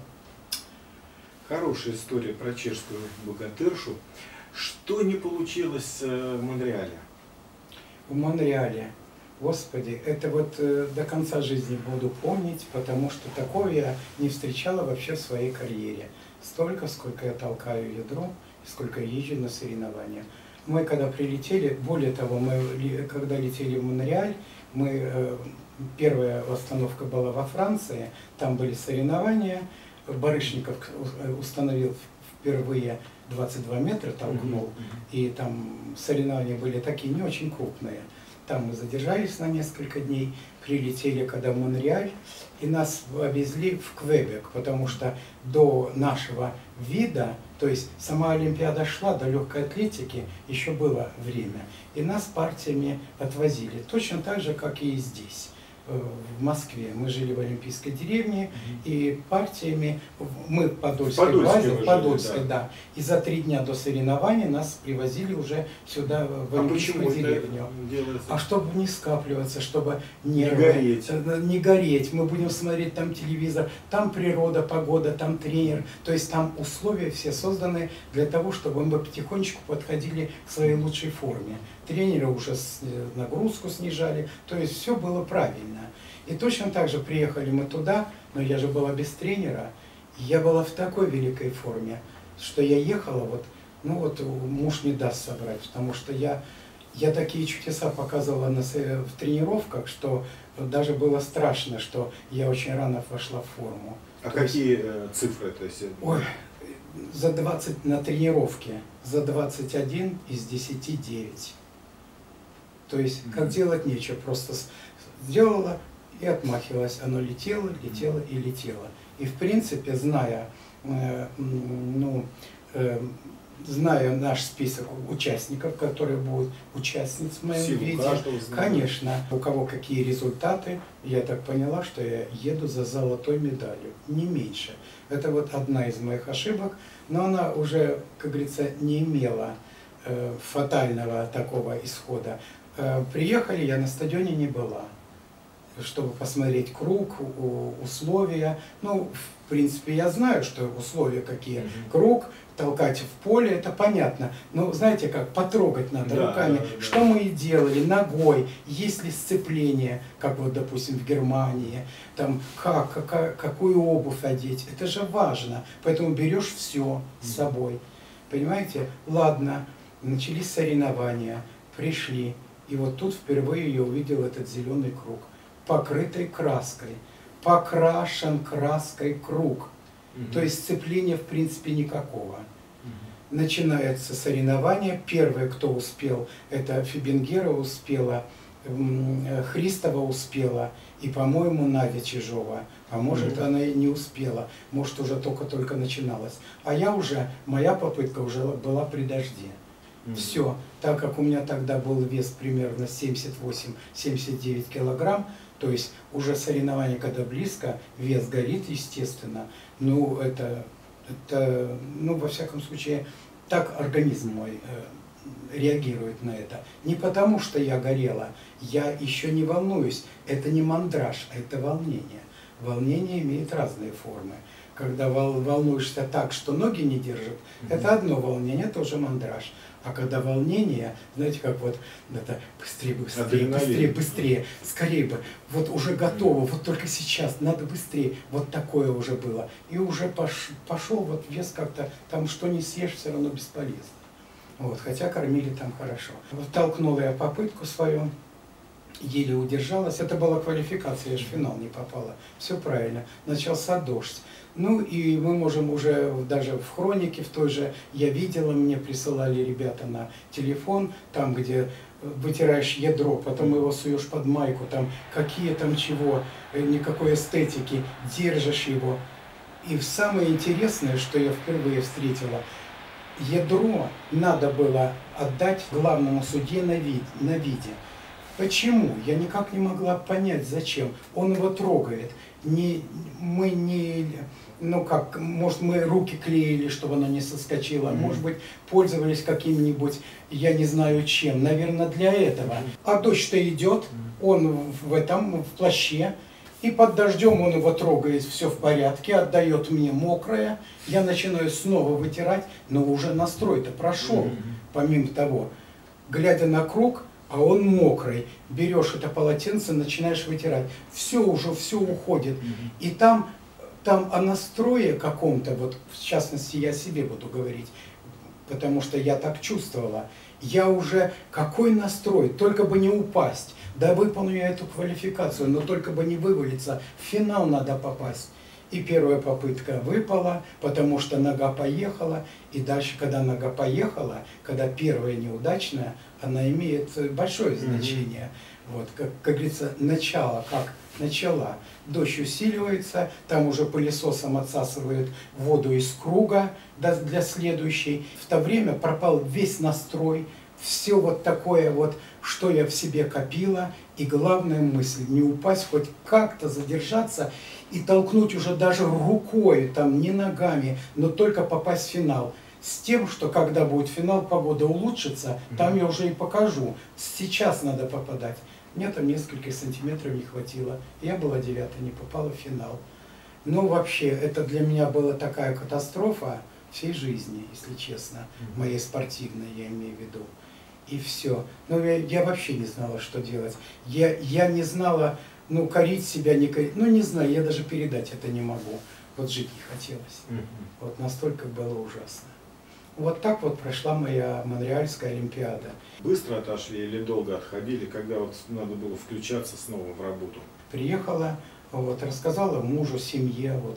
Хорошая история про чешскую богатыршу. Что не получилось в Монреале? В Монреале, господи, это вот э, до конца жизни буду помнить, потому что такого я не встречала вообще в своей карьере. Столько, сколько я толкаю ядро, сколько езжу на соревнования. Мы когда прилетели, более того, мы когда летели в Монреаль, мы, э, первая остановка была во Франции, там были соревнования, Барышников установил впервые двадцать два метра, толкнул, mm-hmm. и там соревнования были такие не очень крупные. Там мы задержались на несколько дней, прилетели когда в Монреаль, и нас повезли в Квебек, потому что до нашего вида, то есть сама Олимпиада шла, до легкой атлетики еще было время, и нас партиями отвозили, точно так же, как и здесь. в Москве. Мы жили в Олимпийской деревне, mm-hmm. и партиями, мы в Подольской базе, в Подольской, да. да. И за три дня до соревнований нас привозили уже сюда, в Олимпийскую а деревню. А чтобы не скапливаться, чтобы не, не гореть. не гореть. Мы будем смотреть там телевизор, там природа, погода, там тренер. То есть там условия все созданы для того, чтобы мы потихонечку подходили к своей лучшей форме. Тренеры уже нагрузку снижали, то есть все было правильно. И точно так же приехали мы туда, но я же была без тренера, и я была в такой великой форме, что я ехала, вот, ну вот муж не даст собрать, потому что я, я такие чудеса показывала на, в тренировках, что даже было страшно, что я очень рано вошла в форму. А то какие есть, цифры? То есть... Ой, за двадцать на тренировке, за двадцать один из десяти девять. То есть, как делать нечего, просто сделала и отмахивалась. Оно летело, летело и летело. И в принципе, зная, э, ну, э, зная наш список участников, которые будут участниц в моем Силу виде, конечно, у кого какие результаты, я так поняла, что я еду за золотой медалью, не меньше. Это вот одна из моих ошибок, но она уже, как говорится, не имела э, фатального такого исхода. Приехали, я на стадионе не была, чтобы посмотреть круг, условия. Ну, в принципе, я знаю, что условия какие. Mm-hmm. Круг, толкать в поле, это понятно. Но знаете как, потрогать надо да, руками. Да, да. Что мы и делали, ногой, есть ли сцепление, как вот, допустим, в Германии, там, как, какая, какую обувь одеть. Это же важно. Поэтому берешь все mm-hmm. с собой. Понимаете? Ладно, начались соревнования, пришли. И вот тут впервые я увидел этот зеленый круг, покрытый краской, покрашен краской круг. Угу. То есть сцепления в принципе никакого. Угу. Начинается соревнование. Первый, кто успел, это Фибенгера успела, Христова успела и, по-моему, Надя Чижова. А может, угу. она и не успела, может, уже только-только начиналась. А я уже, моя попытка уже была при дожде. Mm-hmm. Все, так как у меня тогда был вес примерно семьдесят восемь — семьдесят девять килограмм, то есть уже соревнование, когда близко, вес горит, естественно, ну это, это ну во всяком случае, так организм мой э, реагирует на это. Не потому, что я горела, я еще не волнуюсь, это не мандраж, а это волнение. Волнение имеет разные формы. Когда волнуешься так, что ноги не держат, mm-hmm. это одно волнение, тоже мандраж. А когда волнение, знаете, как вот это быстрее, быстрее, Адреналин. быстрее, быстрее, скорее бы, вот уже готово, вот только сейчас, надо быстрее, вот такое уже было. И уже пош, пошел вот вес как-то, там что не съешь, все равно бесполезно. Вот, хотя кормили там хорошо. Вот толкнула я попытку свою, еле удержалась. Это была квалификация, я же в финал не попала. Все правильно. Начался дождь. Ну и мы можем уже даже в хронике, в той же, я видела, мне присылали ребята на телефон, там где вытираешь ядро, потом его суешь под майку, там какие там чего, никакой эстетики, держишь его. И самое интересное, что я впервые встретила, ядро надо было отдать главному судье на, вид, на виде. Почему? Я никак не могла понять, зачем. Он его трогает. Не, мы не, ну как, может мы руки клеили, чтобы оно не соскочило, mm-hmm. может быть пользовались каким-нибудь, я не знаю чем, наверное для этого. Mm-hmm. А дождь-то идет, mm-hmm. он в этом, в плаще, и под дождем он его трогает, все в порядке, отдает мне мокрое, я начинаю снова вытирать, но уже настрой-то прошел, mm-hmm. помимо того, глядя на круг, а он мокрый, берешь это полотенце, начинаешь вытирать, все уже, все уходит. Mm-hmm. И там, там о настрое каком-то, вот в частности я о себе буду говорить, потому что я так чувствовала, я уже, какой настрой, только бы не упасть, да выполню я эту квалификацию, но только бы не вывалиться, в финал надо попасть. И первая попытка выпала, потому что нога поехала, и дальше, когда нога поехала, когда первая неудачная, она имеет большое значение. Mm-hmm. Вот, как, как говорится, начало, как начала. Дождь усиливается, там уже пылесосом отсасывают воду из круга для следующей. В то время пропал весь настрой, все вот такое вот, что я в себе копила, И главная мысль, не упасть, хоть как-то задержаться и толкнуть уже даже рукой, там, не ногами, но только попасть в финал. С тем, что когда будет финал, погода улучшится, там я уже и покажу. Сейчас надо попадать. Мне там несколько сантиметров не хватило. Я была девятая, не попала в финал. Ну, вообще, это для меня была такая катастрофа всей жизни, если честно, моей спортивной, я имею в виду. И все. Но я, я вообще не знала, что делать. Я, я не знала, ну, корить себя, не корить. Ну, не знаю, я даже передать это не могу. Вот жить не хотелось. Mm-hmm. Вот настолько было ужасно. Вот так вот прошла моя Монреальская Олимпиада. Быстро отошли или долго отходили, когда вот надо было включаться снова в работу? Приехала, вот, рассказала мужу, семье. Вот,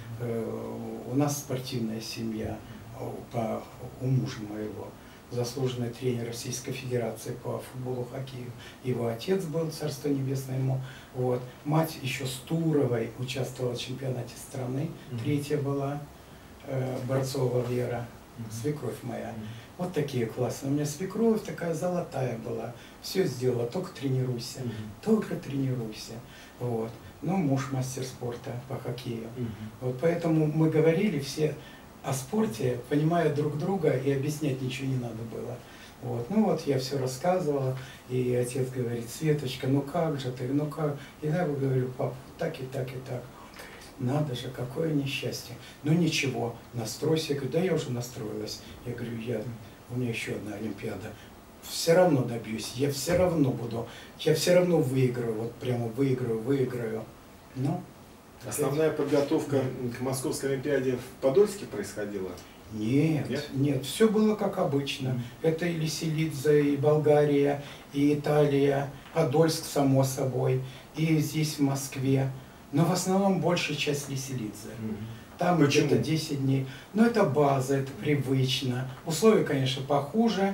э, у нас спортивная семья по, у мужа моего. Заслуженный тренер Российской Федерации по футболу, хоккею. Его отец был, царство небесное ему. Вот. Мать еще с Туровой участвовала в чемпионате страны. Mm-hmm. Третья была, э, Борцова Вера, mm-hmm. свекровь моя. Mm-hmm. Вот такие классные. У меня свекровь такая золотая была. Все сделала, только тренируйся, mm-hmm. только тренируйся. Вот. Ну, муж мастер спорта по хоккею. Mm-hmm. Вот поэтому мы говорили все о спорте, понимая друг друга, и объяснять ничего не надо было. Вот. Ну вот я все рассказывала, и отец говорит: Светочка, ну как же ты, ну как? И я говорю: пап, так и так и так. Надо же, какое несчастье. Ну ничего, настройся. Я говорю: да я уже настроилась. Я говорю: я, у меня еще одна Олимпиада. Все равно добьюсь, я все равно буду, я все равно выиграю, вот прямо выиграю, выиграю. Ну, основная подготовка к Московской Олимпиаде в Подольске происходила? Нет, нет, нет, все было как обычно. Mm. Это и Лиселидзе, и Болгария, и Италия, Подольск, само собой, и здесь в Москве. Но в основном большая часть Лиселидзе. Mm. Там где-то десять дней. Но это база, это привычно. Условия, конечно, похуже,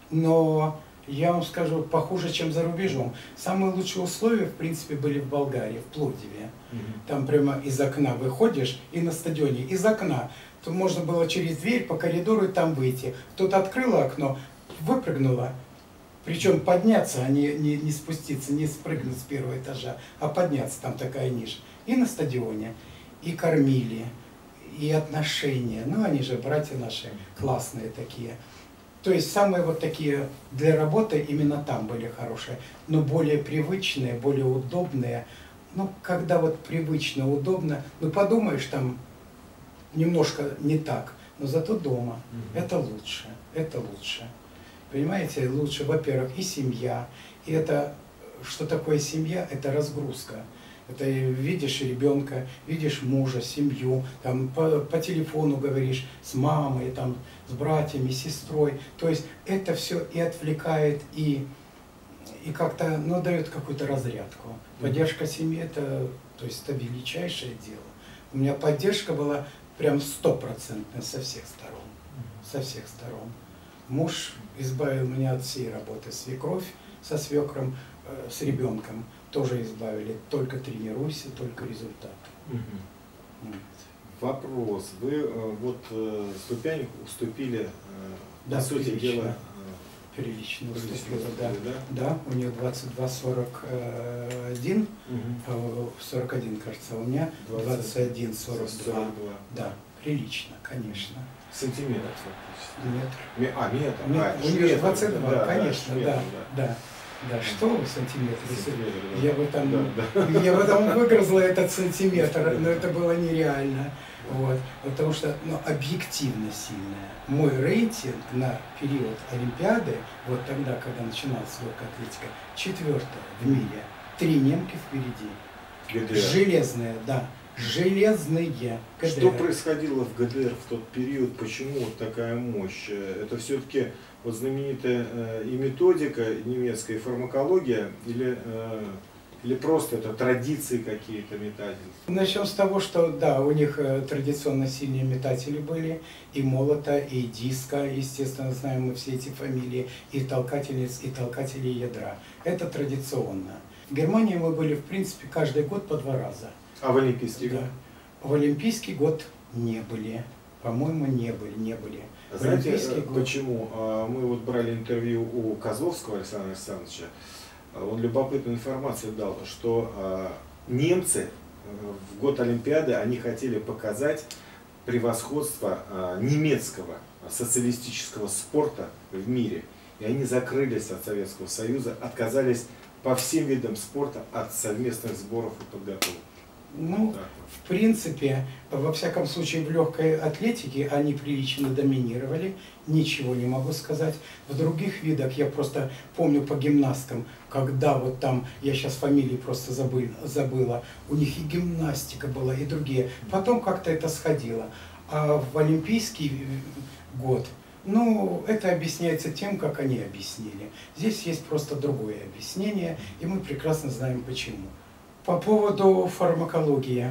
но я вам скажу, похуже, чем за рубежом. Самые лучшие условия, в принципе, были в Болгарии, в Пловдиве. Mm-hmm. Там прямо из окна выходишь, и на стадионе из окна. То можно было через дверь по коридору и там выйти. Кто-то открыло окно, выпрыгнула. Причем подняться, а не, не, не спуститься, не спрыгнуть с первого этажа, а подняться, там такая ниша. И на стадионе. И кормили, и отношения. Ну, они же братья наши, классные такие. То есть самые вот такие для работы именно там были хорошие, но более привычные, более удобные. Ну, когда вот привычно, удобно, ну подумаешь, там немножко не так, но зато дома. Mm-hmm. Это лучше, это лучше. Понимаете, лучше, во-первых, и семья, и это, что такое семья, это разгрузка. Это видишь ребенка, видишь мужа, семью, там по, по телефону говоришь с мамой, там, с братьями, с сестрой. То есть это все и отвлекает, и, и как-то, ну, дает какую-то разрядку. Поддержка семьи, это, то есть, это величайшее дело. У меня поддержка была прям стопроцентная со всех сторон. Со всех сторон. Муж избавил меня от всей работы. Свекровь со свекром, э, с ребенком тоже избавили. Только тренируйся, только результат. Угу. Вот. Вопрос. Вы э, вот э, ступень уступили, э, да, по сути дела, прилично уступила, да. да? Да, у нее двадцать два сорок один, угу. сорок один, кажется, у меня двадцать один сорок два. Да, прилично, конечно. Сантиметр фактически. Метр. А, метр. метр. А, у нее двадцать два, да, конечно, да, да, да. да. Да, что вы сантиметр? Сантиметр, да. Я бы там, да, да. я бы там выгрызла этот сантиметр, но это было нереально. Вот, потому что, ну, объективно сильная. Мой рейтинг на период Олимпиады, вот тогда, когда начиналась легкая атлетика, четвертая в мире. Три немки впереди. ГДР. Железные, да. Железные ГДР. Что происходило в ГДР в тот период? Почему вот такая мощь? Это все-таки вот знаменитая э, и методика, и немецкая, и фармакология, или, э, или просто это традиции какие-то метательные? Начнем с того, что да, у них э, традиционно сильные метатели были, и молота, и диска, естественно, знаем мы все эти фамилии, и толкательниц, и толкатели ядра. Это традиционно. В Германии мы были, в принципе, каждый год по два раза. А в Олимпийский год? Да. В Олимпийский год не были. По-моему, не были, не были. Знаете, почему? Мы вот брали интервью у Козловского Александра Александровича. он любопытную информацию дал, что э, немцы в год Олимпиады, они хотели показать превосходство э, немецкого социалистического спорта в мире. И они закрылись от Советского Союза, отказались по всем видам спорта от совместных сборов и подготовки. Ну, да. В принципе, во всяком случае, в легкой атлетике они прилично доминировали, ничего не могу сказать. В других видах, я просто помню по гимнасткам, когда вот там, я сейчас фамилии просто забыл, забыла, у них и гимнастика была, и другие. Потом как-то это сходило. А в олимпийский год, ну, это объясняется тем, как они объяснили. Здесь есть просто другое объяснение, и мы прекрасно знаем почему. По поводу фармакологии.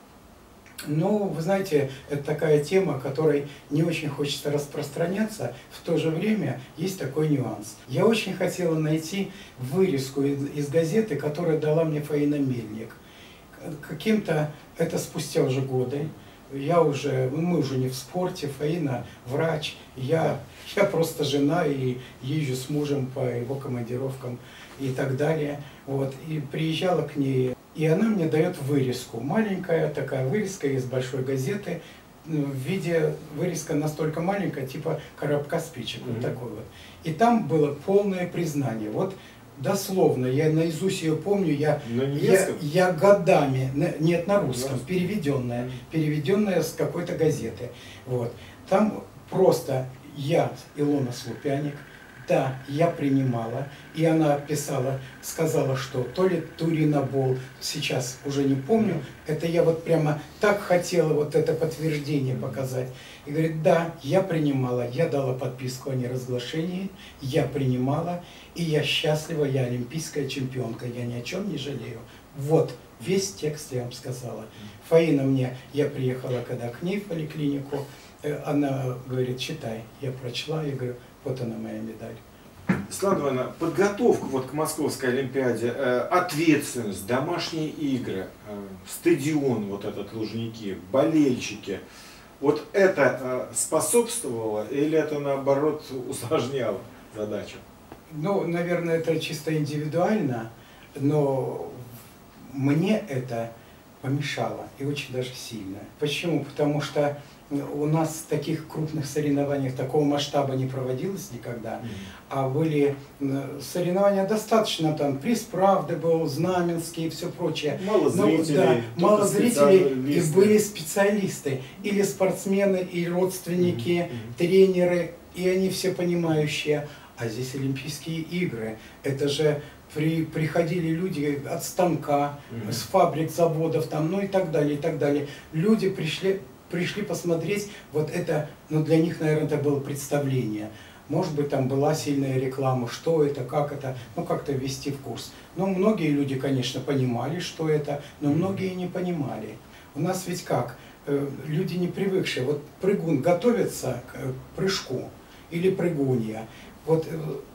Ну, вы знаете, это такая тема, которой не очень хочется распространяться. В то же время есть такой нюанс. Я очень хотела найти вырезку из, из газеты, которую дала мне Фаина Мельник. Каким-то, это спустя уже годы. Я уже, мы уже не в спорте, Фаина врач, я, я просто жена и езжу с мужем по его командировкам и так далее. Вот, и приезжала к ней, и она мне дает вырезку. Маленькая такая вырезка из большой газеты, в виде, вырезка настолько маленькая, типа коробка спичек, mm-hmm. вот такой вот. И там было полное признание. Вот дословно, я наизусть ее помню, я, я, я годами, нет, на русском, переведенная, переведенная с какой-то газеты. Вот. Там просто я, Илона Слупяник, да, я принимала, и она писала, сказала, что то ли туринабол, сейчас уже не помню, это я вот прямо так хотела вот это подтверждение показать. И говорит, да, я принимала, я дала подписку о неразглашении, я принимала, и я счастлива, я олимпийская чемпионка, я ни о чем не жалею. Вот, весь текст я вам сказала. Фаина мне, я приехала когда к ней в поликлинику, она говорит, читай, я прочла, я говорю, вот она моя медаль. Светлана Ивановна, подготовка вот к Московской Олимпиаде, э, ответственность, домашние игры, э, стадион, вот этот Лужники, болельщики, вот это э, способствовало или это наоборот усложняло задачу? Ну, наверное, это чисто индивидуально, но мне это помешало и очень даже сильно. Почему? Потому что у нас таких крупных соревнований такого масштаба не проводилось никогда, mm-hmm. а были соревнования достаточно, там приз правды был, Знаменский и все прочее. Мало зрителей, ну, да, мало зрителей, и были специалисты, или спортсмены, и родственники, mm-hmm. тренеры, и они все понимающие. А здесь Олимпийские игры, это же при, приходили люди от станка, mm-hmm. с фабрик, заводов, там, ну и так далее, и так далее. Люди пришли... пришли посмотреть, вот это, ну для них, наверное, это было представление. Может быть, там была сильная реклама, что это, как это, ну как-то ввести в курс. Но многие люди, конечно, понимали, что это, но многие не понимали. У нас ведь как, люди не привыкшие, вот прыгун готовится к прыжку или прыгунья, вот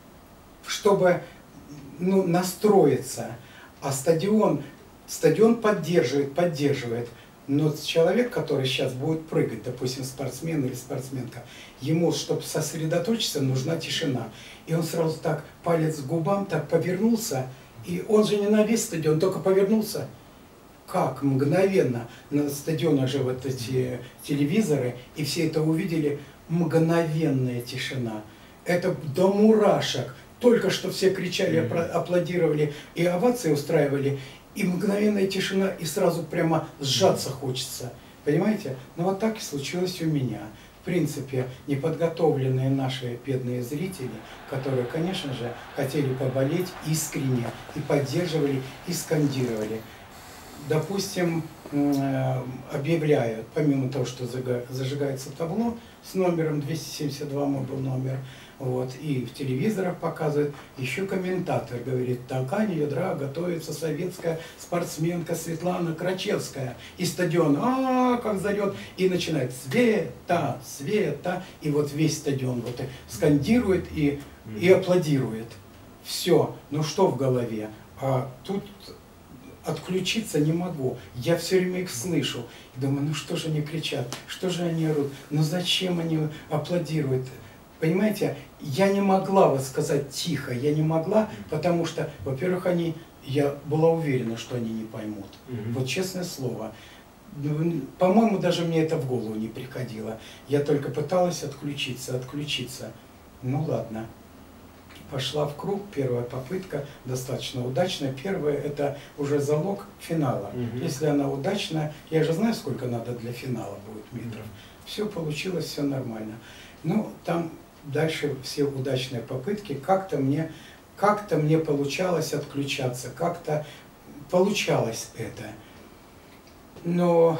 чтобы ну, настроиться, а стадион, стадион поддерживает, поддерживает. Но человек, который сейчас будет прыгать, допустим, спортсмен или спортсменка, ему, чтобы сосредоточиться, нужна тишина. И он сразу так, палец к губам, так повернулся, и он же не на весь стадион, только повернулся. Как? Мгновенно. На стадионах же вот эти телевизоры, и все это увидели, мгновенная тишина. Это до мурашек. Только что все кричали, аплодировали и овации устраивали. И мгновенная тишина, и сразу прямо сжаться хочется. Понимаете? Ну вот так и случилось у меня. В принципе, неподготовленные наши бедные зрители, которые, конечно же, хотели поболеть искренне, и поддерживали, и скандировали. Допустим, объявляют, помимо того, что зажигается табло с номером двести семьдесят два, мой был номер, вот, и в телевизорах показывают, еще комментатор говорит, такая ядра готовится советская спортсменка Светлана Крачевская. И стадион, а, как зарет, и начинает Света, Света, и вот весь стадион вот скандирует и, и аплодирует. Все, ну что в голове? А тут отключиться не могу. Я все время их слышу. И думаю, ну что же они кричат, что же они орут, ну зачем они аплодируют? понимаете, я не могла вот сказать тихо, я не могла, потому что, во-первых, они, я была уверена, что они не поймут. Mm-hmm. Вот честное слово. По-моему, даже мне это в голову не приходило. Я только пыталась отключиться, отключиться. Ну ладно. Пошла в круг, первая попытка, достаточно удачная. Первая – это уже залог финала. Mm-hmm. Если она удачная, я же знаю, сколько надо для финала будет метров. Mm-hmm. Все получилось, все нормально. Ну, там дальше все удачные попытки, как-то мне, как-то мне получалось отключаться, как-то получалось это. Но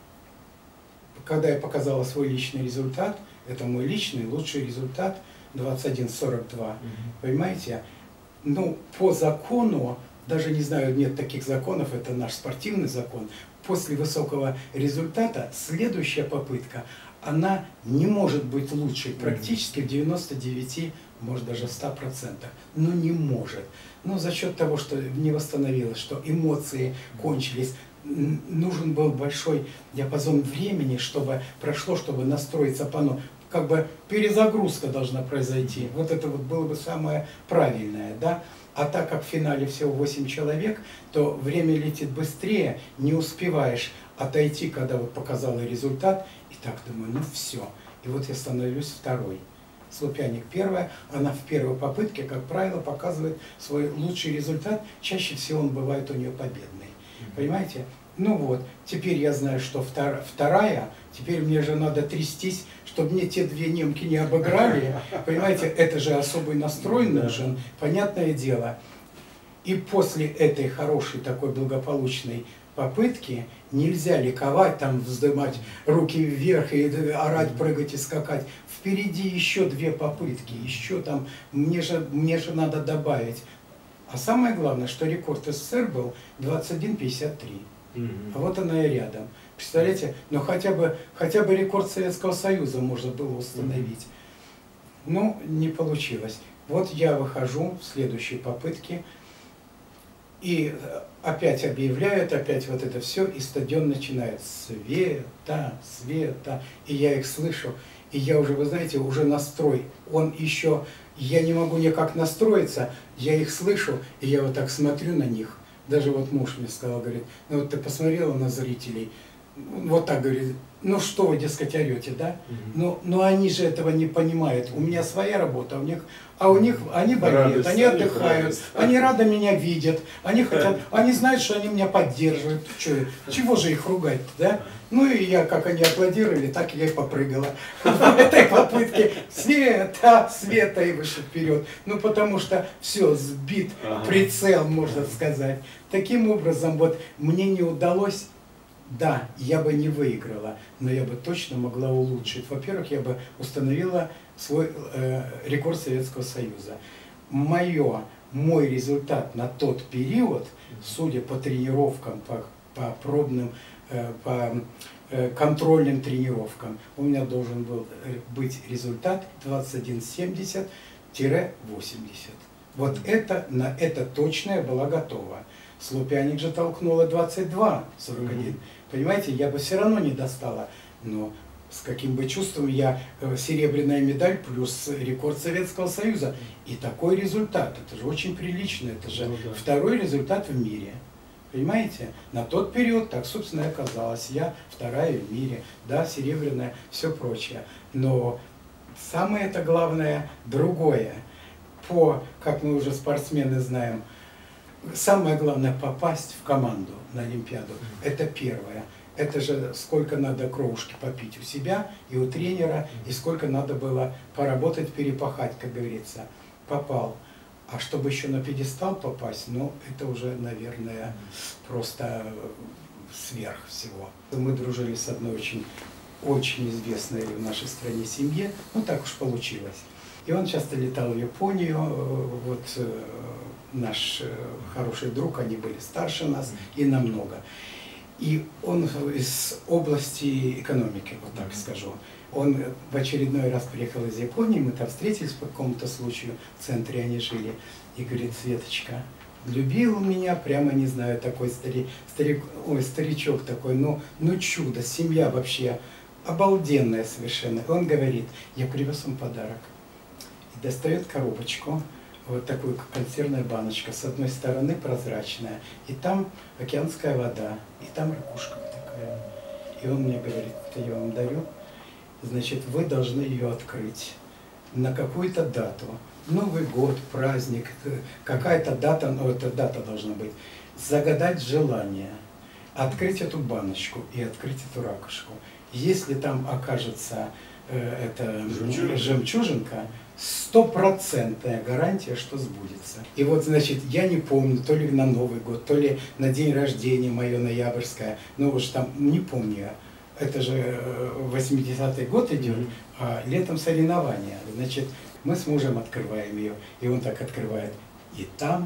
когда я показала свой личный результат, это мой личный лучший результат, двадцать один сорок два, mm-hmm. понимаете? Ну, по закону, даже не знаю, нет таких законов, это наш спортивный закон, после высокого результата следующая попытка, она не может быть лучшей практически в девяноста девяти, может даже в ста процентах, но не может. Но за счет того, что не восстановилось, что эмоции кончились, нужен был большой диапазон времени, чтобы прошло, чтобы настроиться по новому. Как бы перезагрузка должна произойти. Вот это вот было бы самое правильное, да? А так как в финале всего восемь человек, то время летит быстрее, не успеваешь отойти, когда вот показала результат, и так думаю, ну все. И вот я становлюсь второй. Слупяник первая, она в первой попытке, как правило, показывает свой лучший результат, чаще всего он бывает у нее победный. Понимаете? Ну вот, теперь я знаю, что втор, вторая, теперь мне же надо трястись, чтобы мне те две немки не обыграли. Понимаете, это же особый настрой нужен, понятное дело. И после этой хорошей, такой благополучной попытки нельзя ликовать, там вздымать руки вверх и орать, прыгать и скакать. Впереди еще две попытки, еще там, мне же, мне же надо добавить. А самое главное, что рекорд СССР был двадцать один пятьдесят три. Mm-hmm. А вот она и рядом. Представляете, но хотя бы, хотя бы рекорд Советского Союза можно было установить. Mm-hmm. Ну, не получилось. Вот я выхожу в следующей попытке. И опять объявляют, опять вот это все, и стадион начинает света, света, и я их слышу, и я уже, вы знаете, уже настрой, он еще, я не могу никак настроиться, я их слышу, и я вот так смотрю на них, даже вот муж мне сказал, говорит, ну вот ты посмотрела на зрителей, вот так говорит, ну что вы, дескать, орете, да? Mm-hmm. но, но они же этого не понимают. У меня своя работа, у них, а у них они болеют, радость, они отдыхают, радость. Они рады меня видят, они хотят, они знают, что они меня поддерживают. Че, чего же их ругать-то, да? Ну и я, как они аплодировали, так я и попрыгала в этой попытке. Света, света и выше вперед. Ну потому что все, сбит прицел, можно сказать. Таким образом, вот мне не удалось. Да, я бы не выиграла, но я бы точно могла улучшить. Во-первых, я бы установила свой э, рекорд Советского Союза. Моё, мой результат на тот период, судя по тренировкам, по, по пробным, э, по э, контрольным тренировкам, у меня должен был быть результат двадцать один семьдесят восемьдесят. Вот это, на это точно я была готова. Слупяник же толкнула двадцать два сорок один. Mm-hmm. Понимаете, я бы все равно не достала. Но с каким бы чувством я серебряная медаль плюс рекорд Советского Союза. И такой результат. Это же очень прилично. Это же ну, да. второй результат в мире. Понимаете? На тот период так, собственно, и оказалось. Я вторая в мире. Да, серебряная, все прочее. Но самое это главное другое. По, как мы уже спортсмены знаем, самое главное попасть в команду на Олимпиаду. Это первое. Это же сколько надо кровушки попить у себя и у тренера, и сколько надо было поработать, перепахать, как говорится. Попал. А чтобы еще на пьедестал попасть, ну, это уже, наверное, просто сверх всего. Мы дружили с одной очень, очень известной в нашей стране семье, ну, так уж получилось. И он часто летал в Японию, вот наш хороший друг, они были старше нас и намного. И он из области экономики, вот так скажу. Он в очередной раз приехал из Японии, мы там встретились по какому-то случаю, в центре они жили, и говорит: Светочка, любил меня, прямо не знаю, такой старик, старик, ой, старичок такой, ну, ну чудо, семья вообще обалденная совершенно. И он говорит: я привез вам подарок. достает коробочку, вот такую консервная баночка, с одной стороны прозрачная, и там океанская вода, и там ракушка такая. И он мне говорит, это я вам даю, значит, вы должны ее открыть на какую-то дату. Новый год, праздник, какая-то дата, ну эта дата должна быть. Загадать желание, открыть эту баночку и открыть эту ракушку. Если там окажется э, эта жемчужинка, жемчужинка, стопроцентная гарантия, что сбудется. И вот, значит, я не помню, то ли на Новый год, то ли на день рождения мое ноябрьское, ну уж там, не помню, это же восьмидесятый год идет, а летом соревнования. Значит, мы с мужем открываем ее, и он так открывает, и там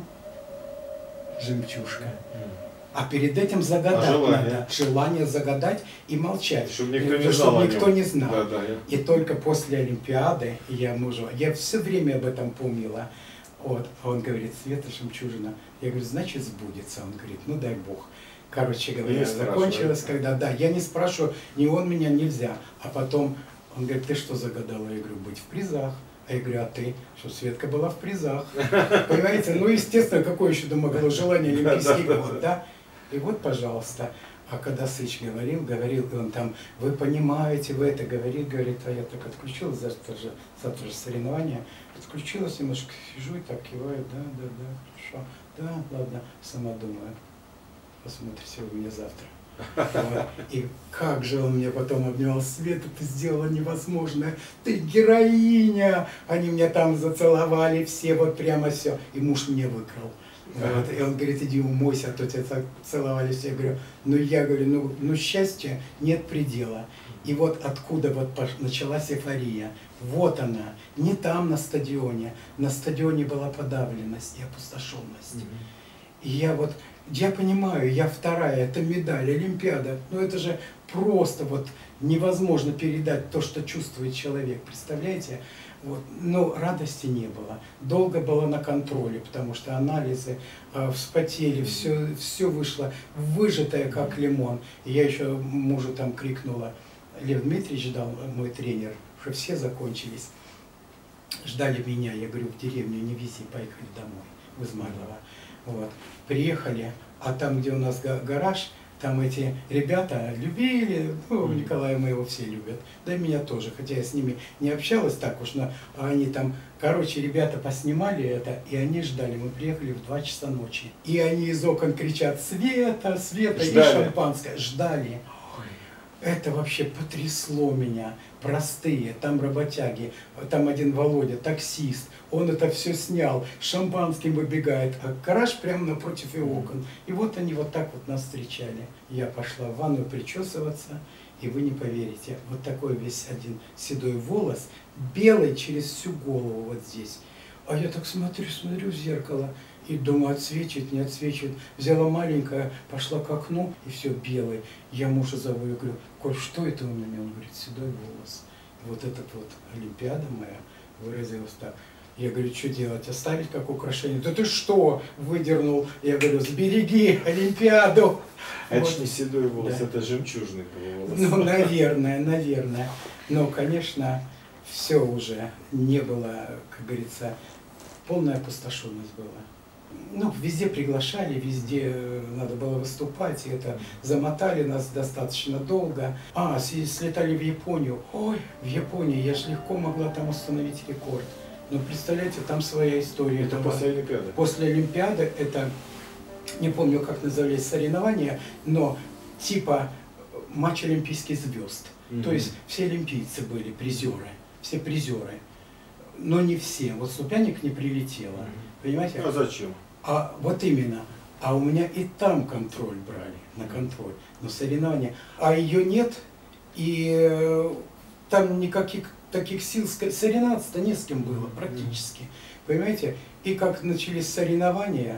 жемчужка. А перед этим загадать а желание? Надо. Желание загадать и молчать. Чтобы никто не знал. Чтобы никто не знал. Да, да, я... И только после Олимпиады я мужу, я все время об этом помнила. Вот, он говорит, Света, жемчужина. Я говорю, значит, сбудется. Он говорит, ну дай бог. Короче говоря, закончилось, когда, да, я не спрашиваю, ни он меня нельзя. А потом он говорит, ты что загадала? Я говорю, быть в призах. А я говорю, а ты? Что Светка была в призах. Понимаете? Ну, естественно, какое еще, думаю, было желание Олимпийский год, да? И вот, пожалуйста, а когда Сыч говорил, говорил, и он там, вы понимаете, вы это говорит, говорит, а я так отключилась, завтра же, завтра же соревнования, отключилась немножко, сижу и так киваю, да, да, да, хорошо, да, ладно, сама думаю, посмотрите вы меня завтра. Вот. И как же он мне потом обнял, Света, ты сделала невозможное, ты героиня, они меня там зацеловали все, вот прямо все, и муж мне выкрал. Вот. И он говорит, иди умойся, а то тебя целовались. Я говорю, ну я говорю, ну, ну счастья нет предела. И вот откуда вот началась эйфория. Вот она, не там на стадионе. На стадионе была подавленность и опустошенность. Mm-hmm. И я вот, я понимаю, я вторая, это медаль, Олимпиада. Но это же просто вот невозможно передать то, что чувствует человек. Представляете? Вот. Но радости не было. Долго было на контроле, потому что анализы э, вспотели, все, все вышло выжатое, как лимон. И я еще мужу там крикнула, Лев Дмитриевич дал, мой тренер, что все закончились. Ждали меня, я говорю, в деревню не вези, поехали домой, в Измайлово. Вот. Приехали, а там, где у нас гараж, там эти ребята любили, ну, Николая моего все любят, да и меня тоже, хотя я с ними не общалась так уж, но они там, короче, ребята поснимали это, и они ждали, мы приехали в два часа ночи, и они из окон кричат, Света, Света, ждали. И шампанское, ждали. Это вообще потрясло меня, простые, там работяги, там один Володя, таксист, он это все снял, шампанским выбегает, а гараж прямо напротив его окон. И вот они вот так вот нас встречали. Я пошла в ванную причесываться, и вы не поверите, вот такой весь один седой волос, белый через всю голову вот здесь. А я так смотрю, смотрю в зеркало, и думаю, отсвечивает, не отсвечивает. Взяла маленькая, пошла к окну, и все белое. Я мужа зову, я говорю, Коль, что это у меня? Он говорит, седой волос. И вот этот вот Олимпиада моя выразилась так. Я говорю, что делать, оставить как украшение? Да ты что, выдернул? Я говорю, сбереги Олимпиаду. Это вот. же не седой волос, да. Это жемчужный волос. Ну, наверное, наверное. Но, конечно, все уже не было, как говорится, полная опустошенность была. Ну, везде приглашали, везде надо было выступать, и это замотали нас достаточно долго. А, слетали в Японию. Ой, в Японии я же легко могла там установить рекорд. Но представляете, там своя история. Это была. После Олимпиады? После Олимпиады, это, не помню, как назывались соревнования, но типа матч олимпийских звезд. Mm-hmm. То есть все олимпийцы были призеры, все призеры. Но не все. Вот Слупяник не прилетела. Mm-hmm. Понимаете? А зачем? А вот именно. А у меня и там контроль брали, на контроль. Но соревнования. А ее нет, и э, там никаких таких сил, соревноваться-то не с кем было практически. Понимаете? И как начались соревнования,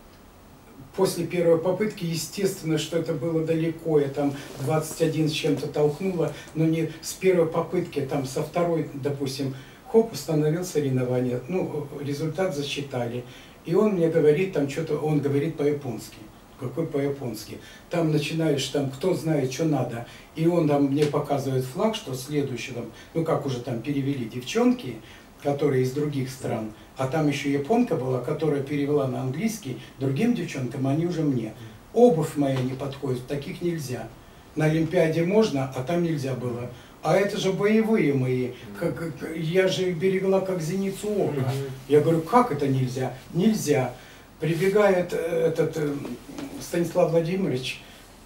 после первой попытки, естественно, что это было далеко, я там двадцать один с чем-то толкнула, но не с первой попытки, там со второй, допустим, хоп, установил соревнование, ну, результат засчитали. И он мне говорит, там что-то, он говорит по-японски. Какой по-японски? Там начинаешь, там, кто знает, что надо. И он там мне показывает флаг, что следующий, там, ну как уже там перевели девчонки, которые из других стран, а там еще японка была, которая перевела на английский другим девчонкам, они уже мне. Обувь моя не подходит, таких нельзя. На Олимпиаде можно, а там нельзя было. А это же боевые мои, как, я же их берегла как зеницу ока. Я говорю, как это нельзя? Нельзя. Прибегает этот Станислав Владимирович.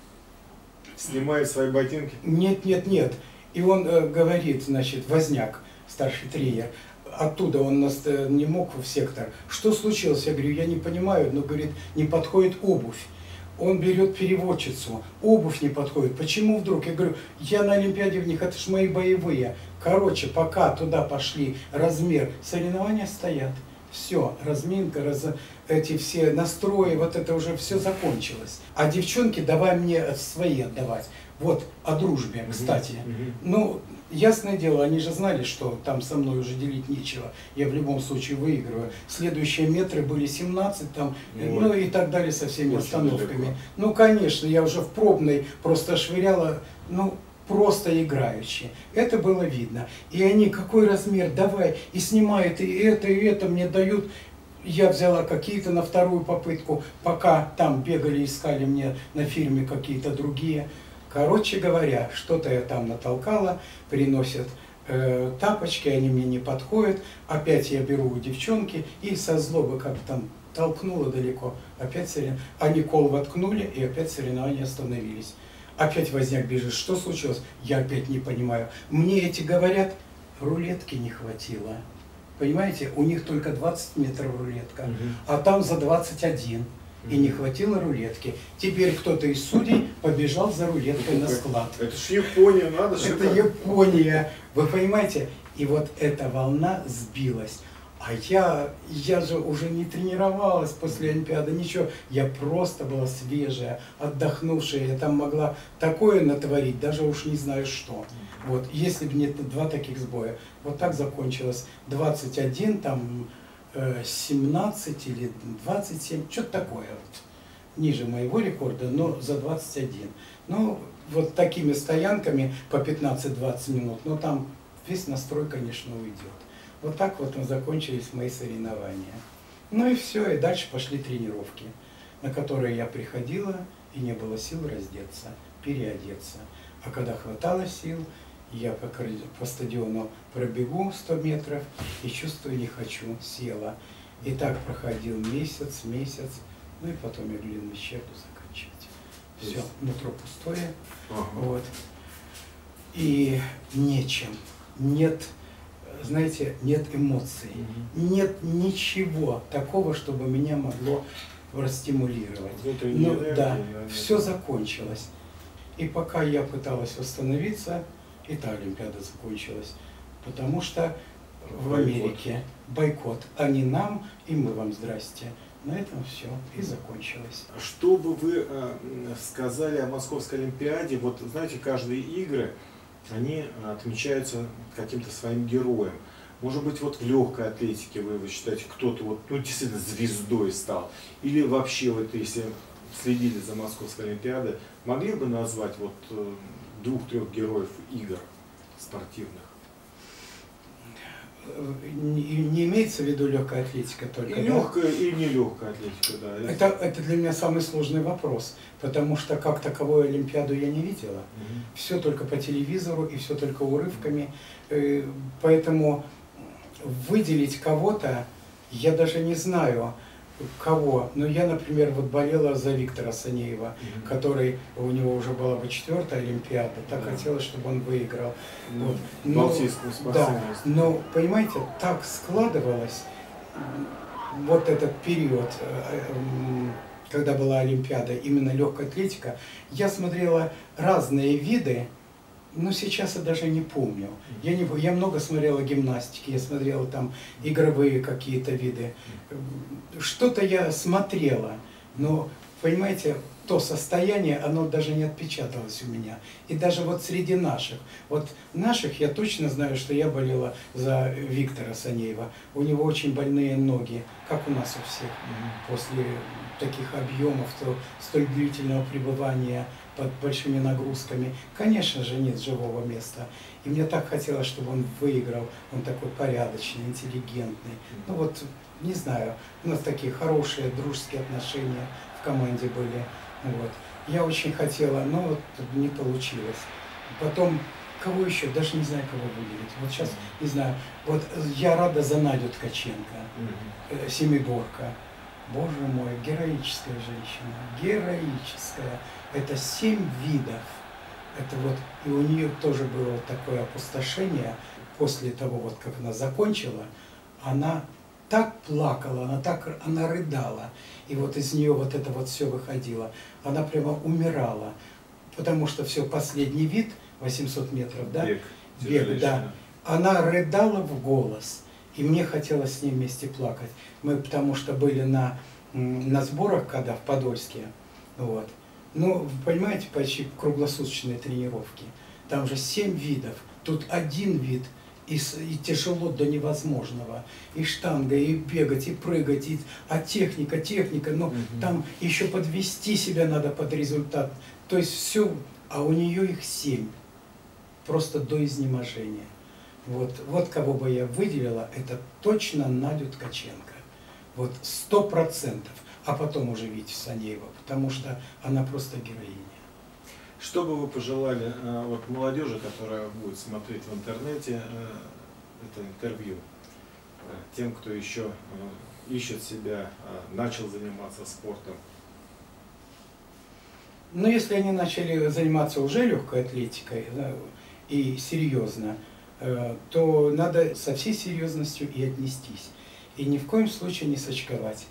Снимает свои ботинки? Нет, нет, нет. И он э, говорит, значит, Возняк, старший тренер, оттуда он нас э, не мог в сектор. Что случилось? Я говорю, я не понимаю, но, говорит, не подходит обувь. Он берет переводчицу, обувь не подходит. Почему вдруг? Я говорю, я на Олимпиаде в них, это ж мои боевые. Короче, пока туда пошли, размер, соревнования стоят. Все, разминка, раз, эти все настрои, вот это уже все закончилось. А девчонки давай мне свои отдавать. Вот, о дружбе, кстати. Uh-huh. Ну, ясное дело, они же знали, что там со мной уже делить нечего. Я в любом случае выигрываю. Следующие метры были семнадцать, там, вот. Ну и так далее со всеми очень остановками. Далеко. Ну, конечно, я уже в пробной просто швыряла, ну, просто играючи. Это было видно. И они, какой размер, давай, и снимают, и это, и это мне дают. Я взяла какие-то на вторую попытку, пока там бегали, искали мне на фирме какие-то другие. Короче говоря, что-то я там натолкала, приносят э, тапочки, они мне не подходят. Опять я беру у девчонки и со злобы как там толкнула далеко. Опять соревнования. Они кол воткнули, и опять соревнования остановились. Опять Возняк бежит. Что случилось? Я опять не понимаю. Мне эти говорят, рулетки не хватило. Понимаете, у них только двадцать метров рулетка, угу. А там за двадцать один. И не хватило рулетки. Теперь кто-то из судей побежал за рулеткой на склад. Это ж Япония, надо же. Это Япония. Вы понимаете? И вот эта волна сбилась. А я, я же уже не тренировалась после Олимпиады, ничего. Я просто была свежая, отдохнувшая. Я там могла такое натворить, даже уж не знаю что. Вот, если бы не два таких сбоя. Вот так закончилось. двадцать один, там... семнадцать или двадцать семь, что-то такое, вот, ниже моего рекорда, но за двадцать один. Ну, вот такими стоянками по пятнадцать-двадцать минут, но там весь настрой, конечно, уйдет. Вот так вот закончились мои соревнования. Ну и все, и дальше пошли тренировки, на которые я приходила, и не было сил раздеться, переодеться. А когда хватало сил, я по, по стадиону пробегу сто метров и чувствую, не хочу, села. И так проходил месяц, месяц, ну и потом я длинную черду заканчивать. Все, нутро пустое, ага. Вот. И нечем, нет, знаете, нет эмоций, угу. Нет ничего такого, чтобы меня могло простимулировать. Ну, да, все закончилось. И пока я пыталась восстановиться, и та Олимпиада закончилась, потому что в Америке бойкот. Они нам, и мы вам здрасте. На этом все и закончилось. Что бы вы э, сказали о Московской Олимпиаде? Вот знаете, каждые игры, они отмечаются каким-то своим героем. Может быть, вот в легкой атлетике вы, вы считаете, кто-то вот, ну, действительно звездой стал? Или вообще, вот, если следили за Московской Олимпиадой, могли бы назвать вот э, двух-трех героев игр спортивных? Не, не имеется в виду легкая атлетика только? И да? легкая, и не легкая атлетика, да. Это, это для меня самый сложный вопрос, потому что как таковую Олимпиаду я не видела. Угу. Все только по телевизору и все только урывками. Поэтому выделить кого-то я даже не знаю, кого. Но я, например, вот болела за Виктора Санеева, mm-hmm. который, у него уже была бы четвертая Олимпиада, так mm-hmm. хотелось, чтобы он выиграл. Mm-hmm. Вот. Но, да, но, понимаете, так складывалось вот этот период, когда была Олимпиада, именно легкая атлетика. Я смотрела разные виды, но сейчас я даже не помню. Я, не, я много смотрела гимнастики, я смотрела там игровые какие-то виды. Что-то я смотрела, но, понимаете, то состояние, оно даже не отпечаталось у меня. И даже вот среди наших. Вот наших я точно знаю, что я болела за Виктора Санеева. У него очень больные ноги, как у нас у всех. Mm-hmm. После таких объемов, то столь длительного пребывания под большими нагрузками. Конечно же, нет живого места. И мне так хотелось, чтобы он выиграл. Он такой порядочный, интеллигентный. Ну вот, не знаю, у нас такие хорошие дружеские отношения в команде были. Вот. Я очень хотела, но вот не получилось. Потом, кого еще? Даже не знаю, кого выделить. Вот сейчас, не знаю. Вот я рада за Надю Ткаченко, э, семиборка. Боже мой, героическая женщина, героическая. Это семь видов. Это вот, и у нее тоже было такое опустошение. После того, вот как она закончила, она так плакала, она так, она рыдала. И вот из нее вот это вот все выходило. Она прямо умирала. Потому что все, последний вид, восемьсот метров, да? Бег. Бег, да. Она рыдала в голос. И мне хотелось с ней вместе плакать. Мы потому что были на, на сборах, когда в Подольске. Вот. Ну, вы понимаете, почти круглосуточные тренировки. Там же семь видов. Тут один вид, и, и тяжело до невозможного. И штанга, и бегать, и прыгать, и, а техника, техника. Но угу. Там еще подвести себя надо под результат. То есть все, а у нее их семь. Просто до изнеможения. Вот, вот кого бы я выделила, это точно Надю Ткаченко. Вот сто процентов. А потом уже Витю Санеева, потому что она просто героиня. Что бы вы пожелали э, вот, молодежи, которая будет смотреть в интернете э, это интервью, э, тем, кто еще э, ищет себя, э, начал заниматься спортом? Ну, если они начали заниматься уже легкой атлетикой, да, и серьезно, э, то надо со всей серьезностью и отнестись. И ни в коем случае не сочковать.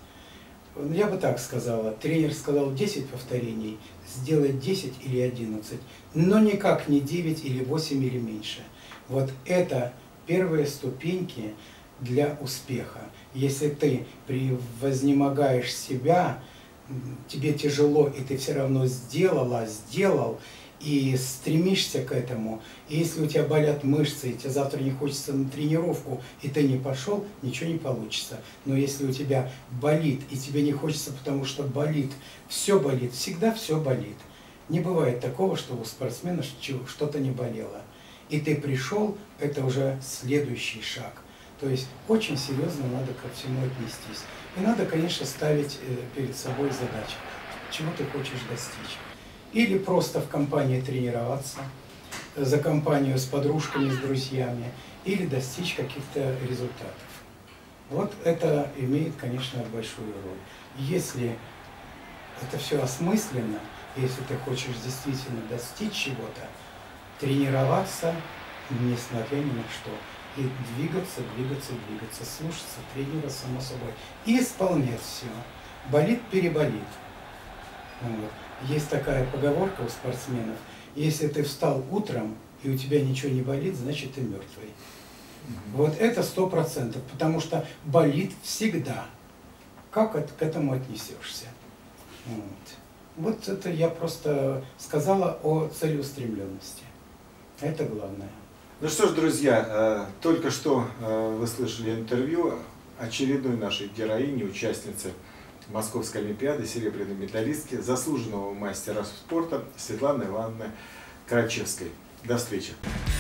Я бы так сказала, тренер сказал десять повторений, сделать десять или одиннадцать, но никак не девять или восемь или меньше. Вот это первые ступеньки для успеха. Если ты превознемогаешь себя, тебе тяжело, и ты все равно сделала, сделал, и стремишься к этому, и если у тебя болят мышцы, и тебе завтра не хочется на тренировку, и ты не пошел, ничего не получится. Но если у тебя болит, и тебе не хочется, потому что болит, все болит, всегда все болит. Не бывает такого, что у спортсмена что-то не болело. И ты пришел, это уже следующий шаг. То есть очень серьезно надо ко всему отнестись. И надо, конечно, ставить перед собой задачи, чего ты хочешь достичь. Или просто в компании тренироваться, за компанию с подружками, с друзьями, или достичь каких-то результатов. Вот это имеет, конечно, большую роль. Если это все осмысленно, если ты хочешь действительно достичь чего-то, тренироваться, несмотря ни на что, и двигаться, двигаться, двигаться, слушаться тренера, само собой, и исполнять все. Болит, переболит. Вот. Есть такая поговорка у спортсменов: если ты встал утром и у тебя ничего не болит, значит ты мертвый. Mm-hmm. Вот это сто процентов, потому что болит всегда. Как от, к этому отнесешься? Вот. Вот это я просто сказала о целеустремленности. Это главное. Ну что ж, друзья, только что вы слышали интервью очередной нашей героини, участницы Московской олимпиады, серебряной медалистки, заслуженного мастера спорта Светланы Ивановны Крачевской. До встречи!